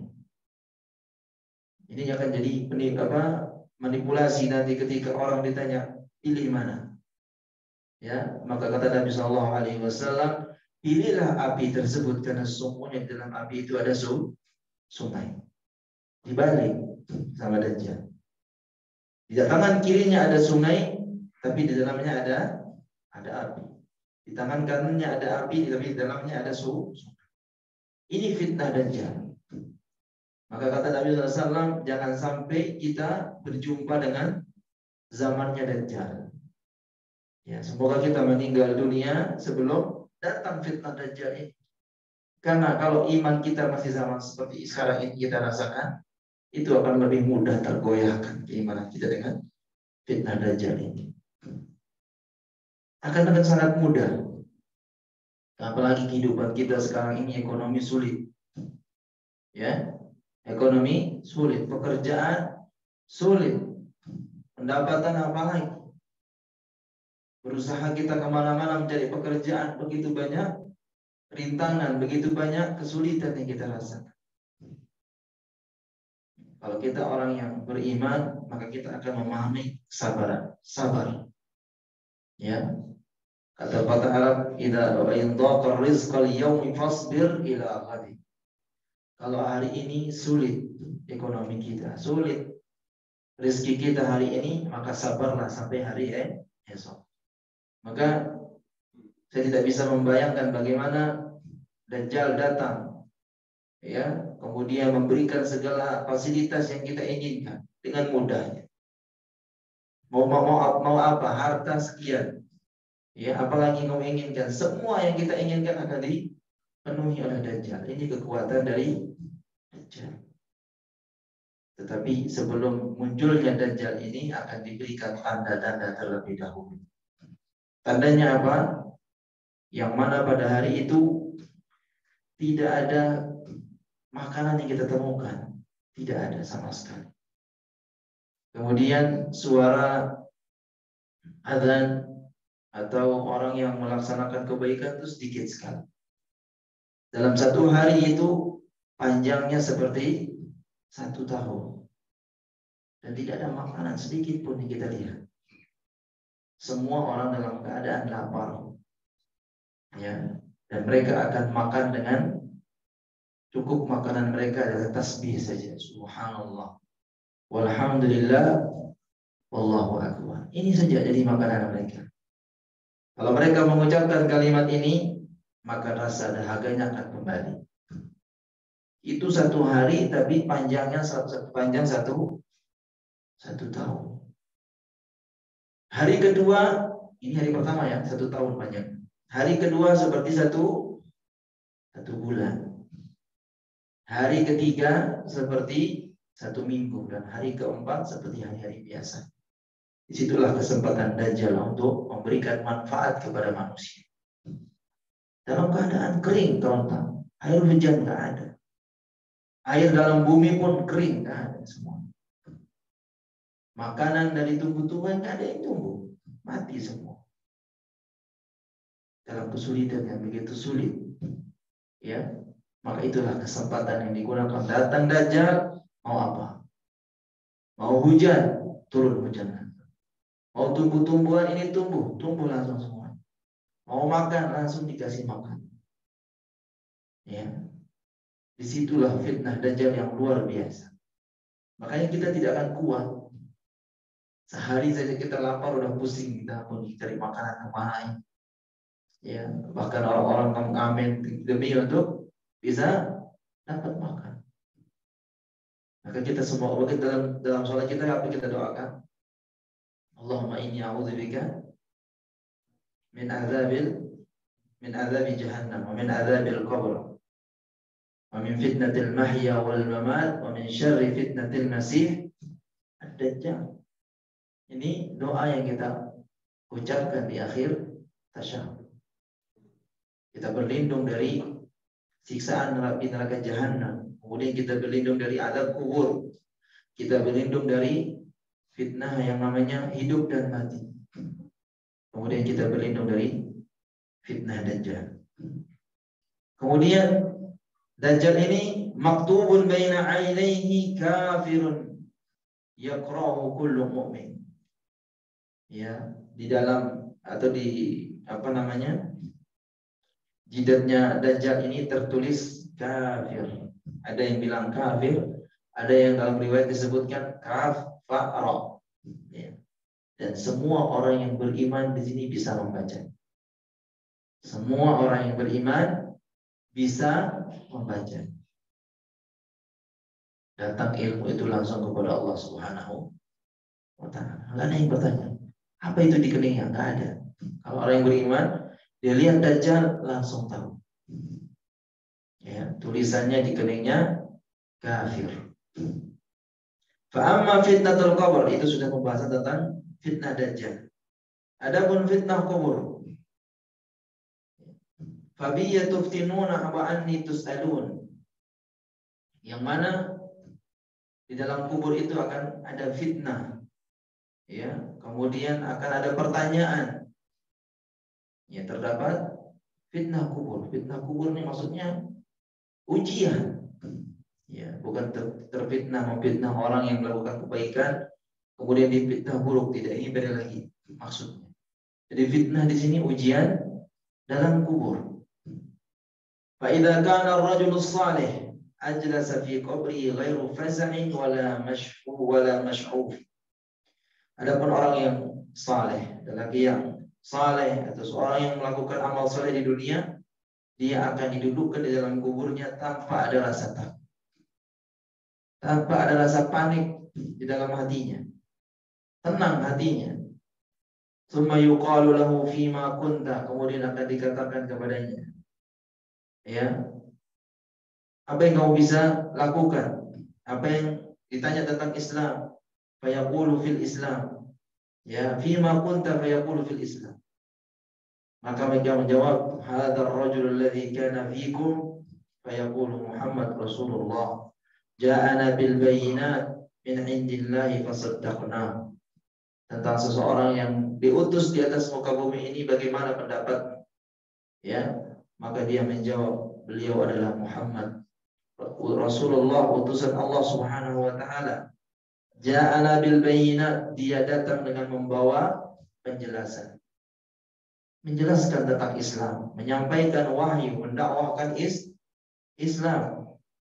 Ini akan jadi penik, apa, manipulasi nanti ketika orang ditanya pilih mana. Ya, maka kata Nabi Shallallahu Alaihi Wasallam, pilihlah api tersebut karena sesungguhnya dalam api itu ada sungai. Dibalik sama Dajjal. Di tangan kirinya ada sungai, tapi di dalamnya ada ada api. Di tangan kanannya ada api, tapi di dalamnya ada sungai. Ini fitnah Dajjal. Maka kata Nabi shallallahu alaihi wasallam, jangan sampai kita berjumpa dengan zamannya Dajjal. Ya, semoga kita meninggal dunia sebelum datang fitnah Dajjal ini. Karena kalau iman kita masih zaman seperti sekarang ini kita rasakan, itu akan lebih mudah tergoyahkan keimanan kita dengan fitnah Dajjal ini. Akan akan sangat mudah. Apalagi kehidupan kita sekarang ini ekonomi sulit. Ya, ekonomi sulit, pekerjaan sulit, pendapatan apalagi. Berusaha kita kemana-mana mencari pekerjaan, begitu banyak rintangan, begitu banyak kesulitan yang kita rasakan. Kalau kita orang yang beriman, maka kita akan memahami kesabaran, sabar. Ya. Kata kata Arab, idza indaqar rizqal yaumi fasbir ila ghadi. Kalau hari ini sulit ekonomi kita, sulit rezeki kita hari ini, maka sabarlah sampai hari esok. Maka saya tidak bisa membayangkan bagaimana Dajjal datang, ya, kemudian memberikan segala fasilitas yang kita inginkan dengan mudahnya. Mau mau mau apa? Harta sekian. Ya, apalagi kamu inginkan, semua yang kita inginkan akan dipenuhi oleh Dajjal. Ini kekuatan dari Dajjal. Tetapi sebelum munculnya Dajjal ini akan diberikan tanda-tanda terlebih dahulu. Tandanya apa? Yang mana pada hari itu tidak ada makanan yang kita temukan, tidak ada sama sekali. Kemudian suara azan atau orang yang melaksanakan kebaikan itu sedikit sekali. Dalam satu hari itu panjangnya seperti satu tahun. Dan tidak ada makanan sedikit pun yang kita lihat. Semua orang dalam keadaan lapar. Ya, dan mereka akan makan dengan cukup makanan mereka adalah tasbih saja. Subhanallah. Walhamdulillah. Wallahu akbar. Ini saja jadi makanan mereka. Kalau mereka mengucapkan kalimat ini, maka rasa dahaganya akan kembali. Itu satu hari, tapi panjangnya satu panjang satu Satu tahun. Hari kedua, ini hari pertama ya, satu tahun banyak. Hari kedua seperti satu satu bulan. Hari ketiga seperti satu minggu, dan hari keempat seperti hari-hari biasa. Disitulah kesempatan Dajjal untuk memberikan manfaat kepada manusia. Dalam keadaan kering tahun-tahun, air hujan nggak ada, air dalam bumi pun kering, nggak ada semua. Makanan dari tumbuh-tumbuhan nggak ada yang tumbuh, mati semua. Dalam kesulitan yang begitu sulit, ya, maka itulah kesempatan yang digunakan. Datang Dajjal, mau apa? Mau hujan, turun hujan. Mau tumbuh-tumbuhan ini tumbuh, tumbuh langsung semua. Mau makan, langsung dikasih makan. Ya, disitulah fitnah Dajjal yang luar biasa. Makanya kita tidak akan kuat. Sehari saja kita lapar udah pusing, kita pun cari makanan kemana. Ya, bahkan orang-orang mengamen demi untuk bisa dapat makan. Maka kita semua dalam dalam sholat kita apa kita doakan? Allahumma inni a'udzubika min azabil min azabi jahannam wa min azabil qabr wa min fitnatil mahya wal mamat wa min syarri fitnatil masih ad-dajjal. Ini doa yang kita ucapkan di akhir tasyahud. Kita berlindung dari siksaan neraka jahanam. Kemudian kita berlindung dari azab kubur. Kita berlindung dari fitnah yang namanya hidup dan mati. Kemudian kita berlindung dari fitnah Dajjal. Kemudian Dajjal ini maktubun baina ainaihi kafirun yaqra'u kullu mu'min. Ya, di dalam atau di apa namanya? Jidatnya Dajjal ini tertulis kafir. Ada yang bilang kafir, ada yang dalam riwayat disebutkan kafara. Ya. Dan semua orang yang beriman di sini bisa membaca. Semua orang yang beriman bisa membaca. Datang ilmu itu langsung kepada Allah Subhanahu wa taala. Enggak ada yang bertanya, apa itu di keningnya? Enggak ada. Kalau orang yang beriman, dia lihat Dajjal langsung tahu. Ya, tulisannya di keningnya kafir. Fa amma fitnatul qabr, itu sudah pembahasan tentang fitnah Dajjal. Adapun fitnah kubur, fa bi tuftinuna wa anni tusalun. Yang mana di dalam kubur itu akan ada fitnah. Ya, kemudian akan ada pertanyaan. Ya, terdapat fitnah kubur. Fitnah kubur ini maksudnya ujian. Ya, bukan ter, terfitnah memfitnah orang yang melakukan kebaikan kemudian difitnah buruk, tidak. Ini beda lagi maksudnya. Jadi fitnah di sini ujian dalam kubur. Fa idza kana ar-rajulu salih ajlasa fi qabri ghairu faz'in wala mashfu wala mash'uf. Adapun orang yang saleh, lelaki yang saleh atau seorang yang melakukan amal saleh di dunia, dia akan didudukkan di dalam kuburnya tanpa ada rasa takut, tanpa ada rasa panik di dalam hatinya, tenang hatinya. Tsumma yuqalu lahu fima kunta, kemudian akan dikatakan kepadanya, ya, apa yang kamu bisa lakukan? Apa yang ditanya tentang Islam? Fayaqulu fil Islam. Ya, fima kunta fayaqulu fil Islam. Maka mereka menjawab, hadzal rajul alladhi kana fikum fayaqulu Muhammad Rasulullah ja'ana bil bayyinat min indillahi fasaddaqna. Tentang seseorang yang diutus di atas muka bumi ini, bagaimana pendapat? Ya, maka dia menjawab, beliau adalah Muhammad Rasulullah, utusan Allah Subhanahu wa taala. Ja'ana bil bayyinat, dia datang dengan membawa penjelasan. Menjelaskan tentang Islam, menyampaikan wahyu, mendakwahkan is Islam.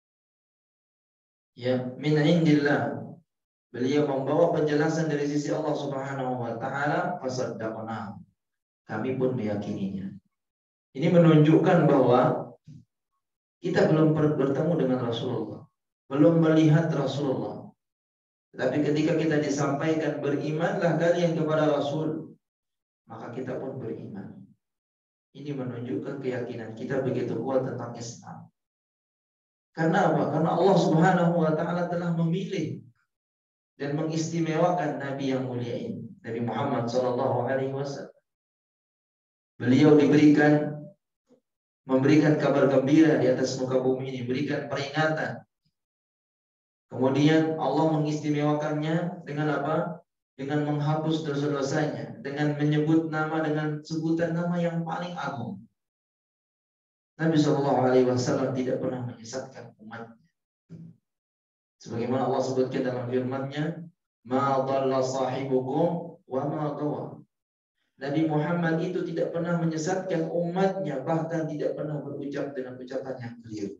Ya, min indillah. Beliau membawa penjelasan dari sisi Allah Subhanahu wa taala, fasaddaqna. Kami pun meyakininya. Ini menunjukkan bahwa kita belum bertemu dengan Rasulullah, belum melihat Rasulullah. Tapi ketika kita disampaikan berimanlah kalian kepada Rasul, maka kita pun beriman. Ini menunjukkan keyakinan kita begitu kuat tentang Islam. Karena apa? Karena Allah Subhanahu wa taala telah memilih dan mengistimewakan Nabi yang mulia ini, Nabi Muhammad sallallahu alaihi wasallam. Beliau diberikan memberikan kabar gembira di atas muka bumi ini, berikan peringatan. Kemudian Allah mengistimewakannya dengan apa? Dengan menghapus dosa-dosanya, dengan menyebut nama dengan sebutan nama yang paling agung. Nabi shallallahu alaihi wasallam tidak pernah menyesatkan umatnya. Sebagaimana Allah sebutkan dalam firman-Nya, "Ma dhalla sahibukum wa ma ghawa." Nabi Muhammad itu tidak pernah menyesatkan umatnya, bahkan tidak pernah berucap dengan ucapan yang keliru.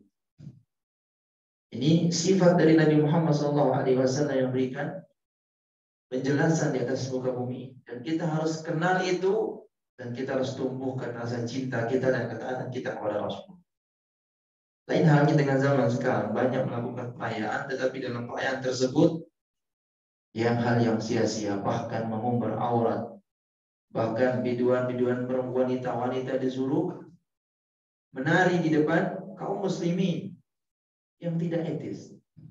Ini sifat dari Nabi Muhammad shallallahu alaihi wasallam yang berikan penjelasan di atas muka bumi, dan kita harus kenal itu, dan kita harus tumbuhkan rasa cinta kita dan ketaatan kita kepada Rasul. Lain halnya dengan zaman sekarang, banyak melakukan perayaan, tetapi dalam perayaan tersebut yang hal yang sia-sia, bahkan mengumbar aurat, bahkan biduan-biduan perempuan wanita-wanita disuruh menari di depan kaum muslimin yang tidak etis.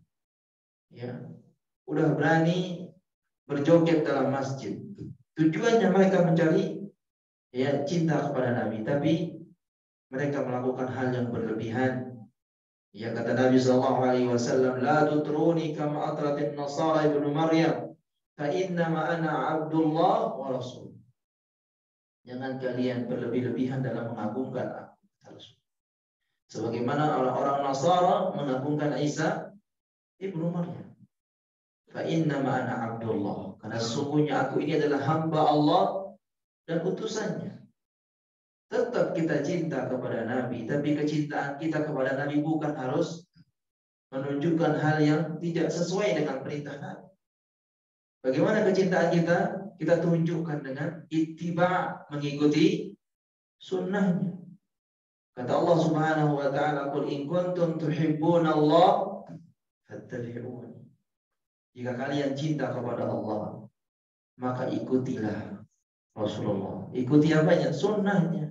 Ya, udah berani berjoget dalam masjid. Tujuannya mereka mencari ya cinta kepada Nabi, tapi mereka melakukan hal yang berlebihan. Ya, kata Nabi sallallahu alaihi wasallam, "La tutruni kama atratin nasara ibnu Maryam, fa inna ma ana Abdullah wa Rasul." Jangan kalian berlebih-lebihan dalam mengagungkan aku. Sebagaimana orang-orang Nasara mengagungkan Isa ibnu Maryam. Fa inna ma ana Abdullah. Karena sesungguhnya aku ini adalah hamba Allah dan utusannya. Tetap kita cinta kepada Nabi, tapi kecintaan kita kepada Nabi bukan harus menunjukkan hal yang tidak sesuai dengan perintah Nabi. Bagaimana kecintaan kita? Kita tunjukkan dengan ittiba, mengikuti sunnahnya. Kata Allah Subhanahu wa taala, "Qul in kuntum tuhibbunallah fattabi'uni." Jika kalian cinta kepada Allah, maka ikutilah Rasulullah. Ikuti apanya? Sunnahnya.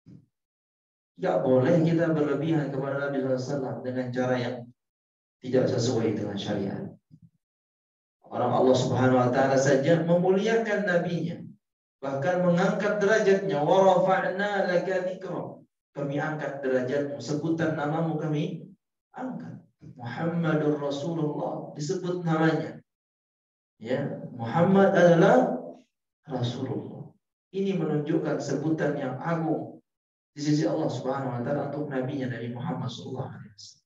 Tidak boleh kita berlebihan kepada Nabi shallallahu alaihi wasallam dengan cara yang tidak sesuai dengan syariat. Orang Allah Subhanahu wa taala saja memuliakan nabinya, bahkan mengangkat derajatnya. Wa rafa'na laka dzikra. Kami angkat derajatmu, sebutan namamu kami angkat. Muhammadur Rasulullah, disebut namanya. Ya, Muhammad adalah Rasulullah. Ini menunjukkan sebutan yang agung di sisi Allah Subhanahu wa taala untuk nabinya Nabi Muhammad sallallahu alaihi wasallam.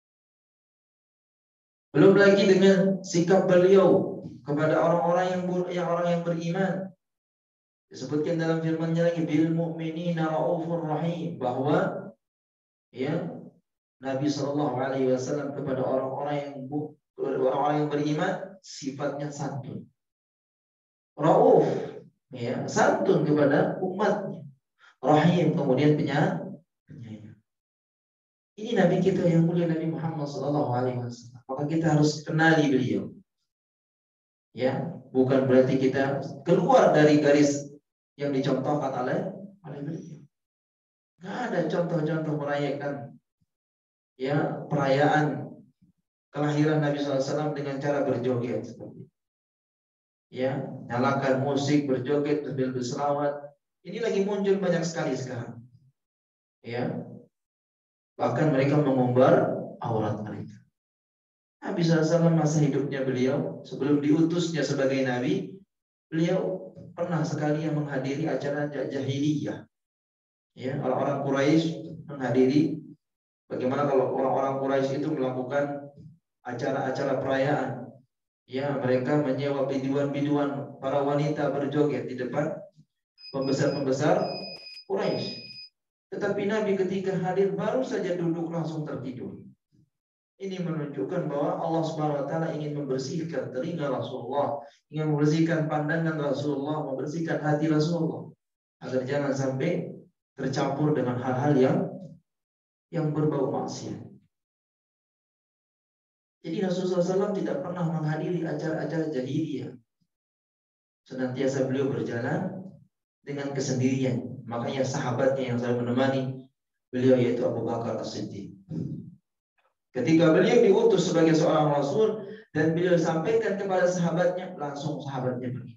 Belum lagi dengan sikap beliau kepada orang-orang yang yang orang yang beriman. Disebutkan dalam firman-Nya lagi, bil mu'minina raufur rahim, bahwa ya Nabi sallallahu alaihi wasallam kepada orang-orang yang orang-orang yang beriman sifatnya santun. Rauf, ya, santun kepada umatnya. Rahim, kemudian penyayang. Ini Nabi kita yang mulia, Nabi Muhammad sallallahu alaihi wasallam. Maka kita harus kenali beliau. Ya, bukan berarti kita keluar dari garis yang dicontohkan oleh oleh beliau. Nggak ada contoh-contoh merayakan ya perayaan kelahiran Nabi sallallahu alaihi wasallam dengan cara berjoget seperti itu. Ya, nyalakan musik, berjoget, sambil berselawat. Ini lagi muncul banyak sekali sekarang. Ya. Bahkan mereka mengumbar aurat mereka. Nabi sallallahu alaihi wasallam masa hidupnya beliau, sebelum diutusnya sebagai Nabi, beliau pernah sekali yang menghadiri acara jahiliyah. Ya, orang-orang Quraisy menghadiri. Bagaimana kalau orang-orang Quraisy itu melakukan acara-acara perayaan? Ya, mereka menyewa biduan-biduan para wanita berjoget di depan pembesar-pembesar Quraisy. Tetapi Nabi ketika hadir baru saja duduk langsung tertidur. Ini menunjukkan bahwa Allah Subhanahu wa taala ingin membersihkan telinga Rasulullah, ingin membersihkan pandangan Rasulullah, membersihkan hati Rasulullah, agar jangan sampai tercampur dengan hal-hal yang yang berbau maksiat. Jadi Rasulullah shallallahu alaihi wasallam tidak pernah menghadiri acara-acara jahiliyah. Senantiasa beliau berjalan dengan kesendirian. Makanya sahabatnya yang selalu menemani beliau yaitu Abu Bakar As-Siddiq. Ketika beliau diutus sebagai seorang rasul dan beliau sampaikan kepada sahabatnya, langsung sahabatnya pergi.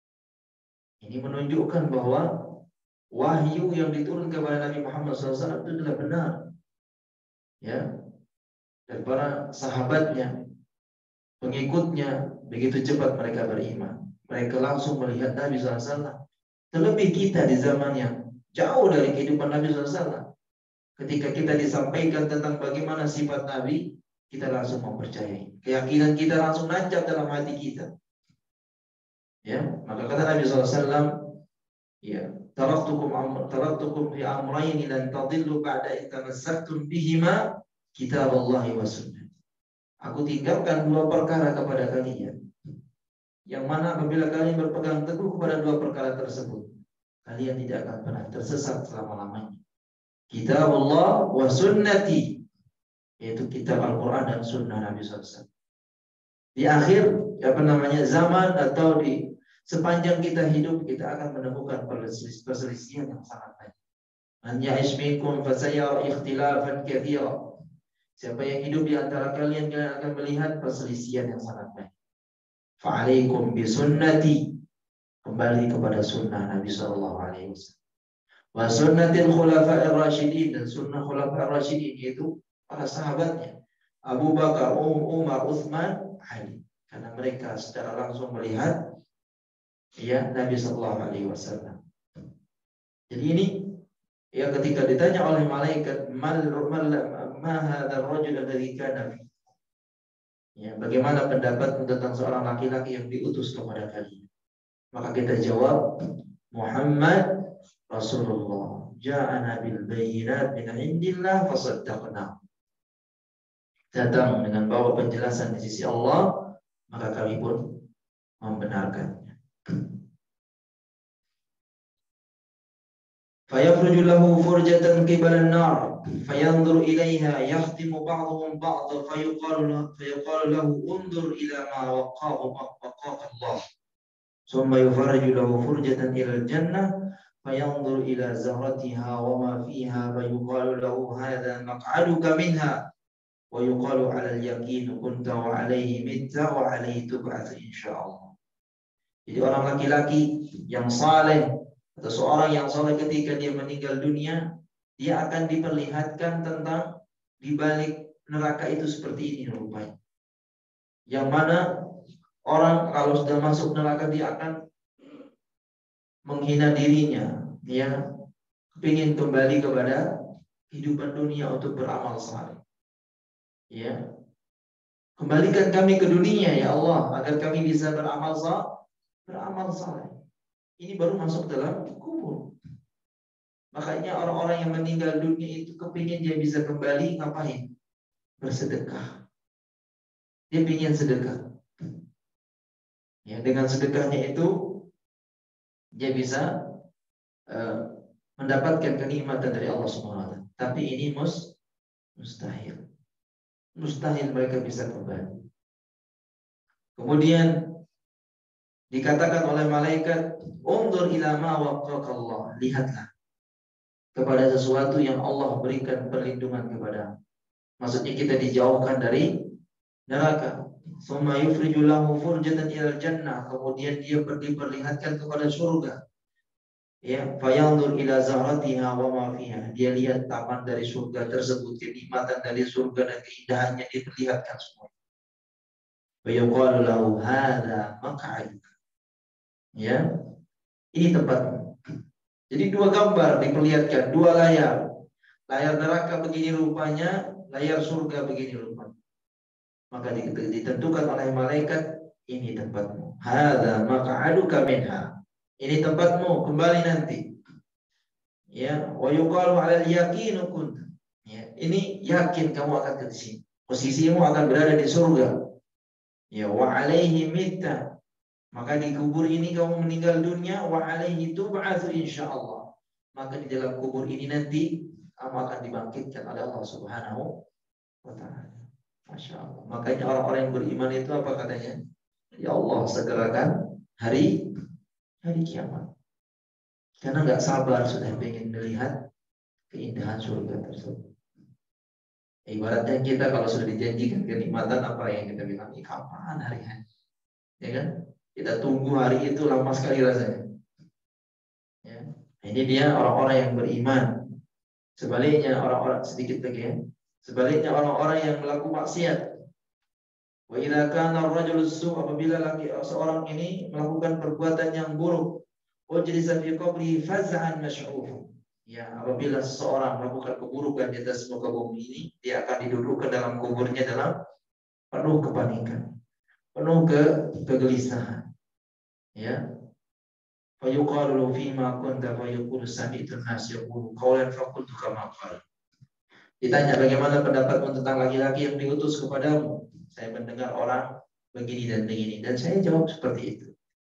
Ini menunjukkan bahwa wahyu yang diturun kepada Nabi Muhammad shallallahu alaihi wasallam itu adalah benar. Ya, dan para sahabatnya, pengikutnya begitu cepat mereka beriman. Mereka langsung melihat Nabi shallallahu alaihi wasallam. Terlebih kita di zaman yang jauh dari kehidupan Nabi shallallahu alaihi wasallam. Ketika kita disampaikan tentang bagaimana sifat Nabi, kita langsung mempercayai. Keyakinan kita langsung nancap dalam hati kita. Ya, maka kata Nabi shallallahu alaihi wasallam, ya, taraktukum amr taraktukum fi amrayn lan tadillu ba'da in tamassaktum bihima kitaballahi wa sunnah. Aku tinggalkan dua perkara kepada kalian, yang mana apabila kalian berpegang teguh kepada dua perkara tersebut, kalian tidak akan pernah tersesat selama-lamanya. Kitabullah wa sunnati, yaitu kitab Al-Quran dan sunnah Nabi shallallahu alaihi wasallam. Di akhir apa namanya zaman atau di sepanjang kita hidup, kita akan menemukan perselisihan yang sangat banyak. Man ya'ish minkum fasayara ikhtilafan katsira. Siapa yang hidup di antara kalian, kalian akan melihat perselisihan yang sangat banyak. Fa'alaikum bisunnati, kembali kepada sunnah Nabi shallallahu alaihi wasallam. Wa sunnatil khulafa'ir rasyidin, dan sunnah khulafa'ir rasyidin yaitu para sahabatnya Abu Bakar, Umar, Utsman, Ali, karena mereka secara langsung melihat ya Nabi sallallahu alaihi wasallam. Jadi ini ya ketika ditanya oleh malaikat mal ma hadzal rajul alladhi kana fi, ya bagaimana pendapat tentang seorang laki-laki yang diutus kepada kalian, maka kita jawab Muhammad Rasulullah, ja'ana bil bayyinat min indillah fasaddaqna. Datang dengan bawa penjelasan di sisi Allah, maka kami pun membenarkannya. Fayafruju lahu furjatan qibala an-nar fayanzur ilaiha yahtimu ba'dhum ba'dha fayuqalu fayuqalu lahu unzur ila ma waqahu waqaqa Allah. Thumma yufarriju lahu furjatan ila al-jannah fayanzur ila zahratiha wa ma fiha fayuqalu lahu hadha maq'aduka minha wa yuqalu 'ala al-yaqin kunta wa 'alayhi mitta wa 'alayhi tub'ats insyaallah. Jadi orang laki-laki yang saleh atau seorang yang saleh ketika dia meninggal dunia, dia akan diperlihatkan tentang di balik neraka itu seperti ini rupanya. Yang mana orang kalau sudah masuk neraka dia akan menghina dirinya, ya, ingin kembali kepada kehidupan dunia untuk beramal saleh. Ya, kembalikan kami ke dunia ya Allah agar kami bisa beramal saleh, beramal saleh. Ini baru masuk dalam kubur. Makanya orang-orang yang meninggal dunia itu kepingin dia bisa kembali ngapain? Bersedekah. Dia ingin sedekah. Ya, dengan sedekahnya itu dia bisa uh, mendapatkan kenikmatan dari Allah Subhanahu wa taala. Tapi ini mus, mustahil. Mustahil mereka bisa kembali. Kemudian dikatakan oleh malaikat, undur ila ma waqaqa Allah, lihatlah kepada sesuatu yang Allah berikan perlindungan kepada. Maksudnya kita dijauhkan dari neraka. Summa yufriju lahu furjatan ilal jannah, kemudian dia diperlihatkan kepada surga. Ya, fayanzur ila zahratiha wa ma fiha, dia lihat taman dari surga tersebut, kenikmatan dari surga dan keindahannya diperlihatkan semua. Wa yuqalu lahu hadza maq'aduka. Ya, ini tempatmu. Jadi dua gambar diperlihatkan, dua layar. Layar neraka begini rupanya, layar surga begini rupanya. Maka ditentukan oleh malaikat, ini tempatmu. Hadza maq'aduka minha. Ini tempatmu, kembali nanti. Ya, wa yuqalu 'alal yaqin kunta. Ya, ini yakin kamu akan ke sini. Posisimu akan berada di surga. Ya, wa 'alaihi mitta. Maka di kubur ini kamu meninggal dunia, wa 'alaihi tub'ats insyaallah. Maka di dalam kubur ini nanti kamu akan dibangkitkan oleh Allah Subhanahu wa taala. Masya Allah. Makanya orang-orang yang beriman itu apa katanya? Ya Allah, segerakan hari hari kiamat. Karena nggak sabar sudah ingin melihat keindahan surga tersebut. Ibaratnya kita kalau sudah dijanjikan kenikmatan apa yang kita bilang, "Ih, kapan hari hari?" Ya kan? Kita tunggu hari itu lama sekali rasanya. Ya. Ini dia orang-orang yang beriman. Sebaliknya orang-orang sedikit lagi ya. Sebaliknya orang-orang yang melakukan maksiat. Wa idza kana ar-rajulu su' apabila laki seorang ini melakukan perbuatan yang buruk, wajlisa fi qabri faz'an mash'uf. Ya, apabila seseorang melakukan keburukan di atas muka bumi ini, dia akan didudukkan dalam kuburnya dalam penuh kepanikan, penuh ke kegelisahan. Ya. Fa yuqalu lahu fi ma kunta fa yaqulu sami'tu an-nas yaqulu qawlan fa qultu kama qala. Ditanya bagaimana pendapatmu tentang laki-laki yang diutus kepadamu? Saya mendengar orang begini dan begini dan saya jawab seperti itu.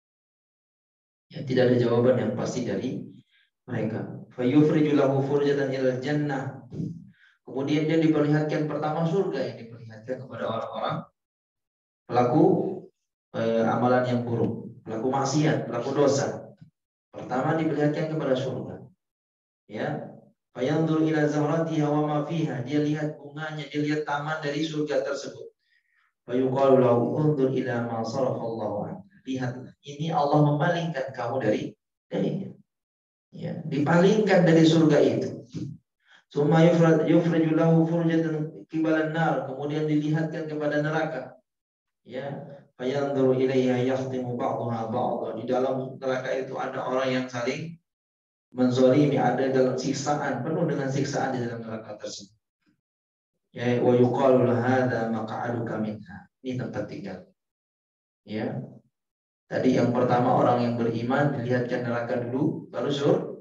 Ya, tidak ada jawaban yang pasti dari mereka. Fayufriju lahu furjatan ilal jannah. Kemudian dia diperlihatkan pertama surga yang diperlihatkan kepada orang-orang pelaku eh, amalan yang buruk, pelaku maksiat, pelaku dosa. Pertama diperlihatkan kepada surga. Ya. Fayanzur ila zahratiha wa ma fiha. Dia lihat bunganya, dia lihat taman dari surga tersebut. Fayuqalu lahu unzur ila ma sarafallahu anka. Lihatlah, ini Allah memalingkan kamu dari darinya. Ya, dipalingkan dari surga itu. Summa yufraju lahu furjatan qibalan nar, kemudian dilihatkan kepada neraka. Ya, fayanzuru ilaiha yahtimu ba'daha ba'dha. Di dalam neraka itu ada orang yang saling menzalimi, ada dalam siksaan, penuh dengan siksaan di dalam neraka tersebut. Ya, wa yuqalu hadza maq'aduka minha. Ini tempat tinggal. Ya. Tadi yang pertama orang yang beriman dilihatkan neraka dulu, baru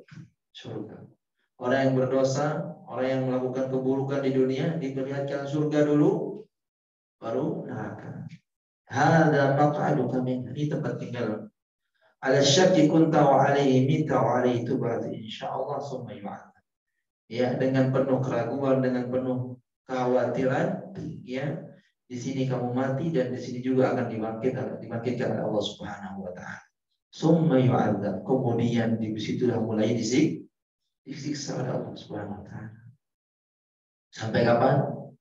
surga. Orang yang berdosa, orang yang melakukan keburukan di dunia diperlihatkan surga dulu, baru neraka. Hadza maq'aduka min, ini tempat tinggal. Ala syakki kunta wa alaihi minta wa alaihi tubat insyaallah summa yu'ad. Ya, dengan penuh keraguan, dengan penuh kekhawatiran, ya. Di sini kamu mati dan di sini juga akan dibangkitkan, dibangkitkan oleh Allah Subhanahu wa taala. Summa yu'adzab, kemudian di situlah mulai disik, disiksa oleh Allah Subhanahu wa taala. Sampai kapan?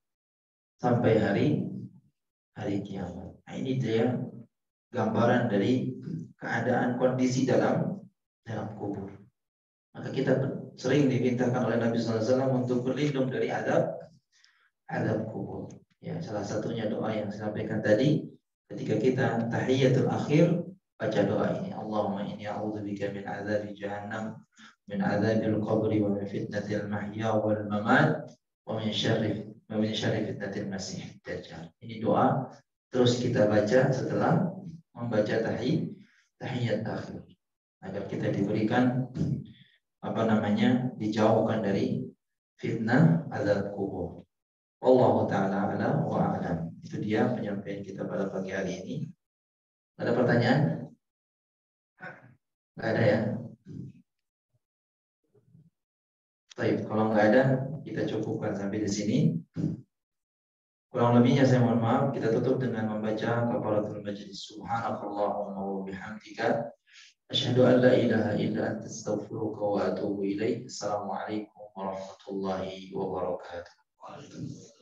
Sampai hari hari kiamat. Nah, ini dia gambaran dari keadaan kondisi dalam dalam kubur. Maka kita sering dimintakan oleh Nabi sallallahu alaihi wasallam untuk berlindung dari adab adab kubur. Ya, salah satunya doa yang saya sampaikan tadi ketika kita tahiyatul akhir, baca doa ini. Allahumma inni a'udzubika min adzabi jahannam, min adzabil qabri wa min fitnatil mahya wal mamat wa min syarri wa min syarri fitnatil masih dajjal. Ini doa terus kita baca setelah membaca tahiyat tahiyat akhir agar kita diberikan apa namanya dijauhkan dari fitnah azab kubur. Wallahu ta'ala ala wa a'lam. Itu dia penyampaian kita pada pagi hari ini. Ada pertanyaan? Nggak ada ya? Baik, kalau nggak ada, kita cukupkan sampai di sini. Kurang lebihnya saya mohon maaf. Kita tutup dengan membaca kafaratul majlis. Subhanakallahumma wa bihamdika asyhadu an la ilaha illa anta astaghfiruka wa atubu ilaik. Assalamualaikum warahmatullahi wabarakatuh.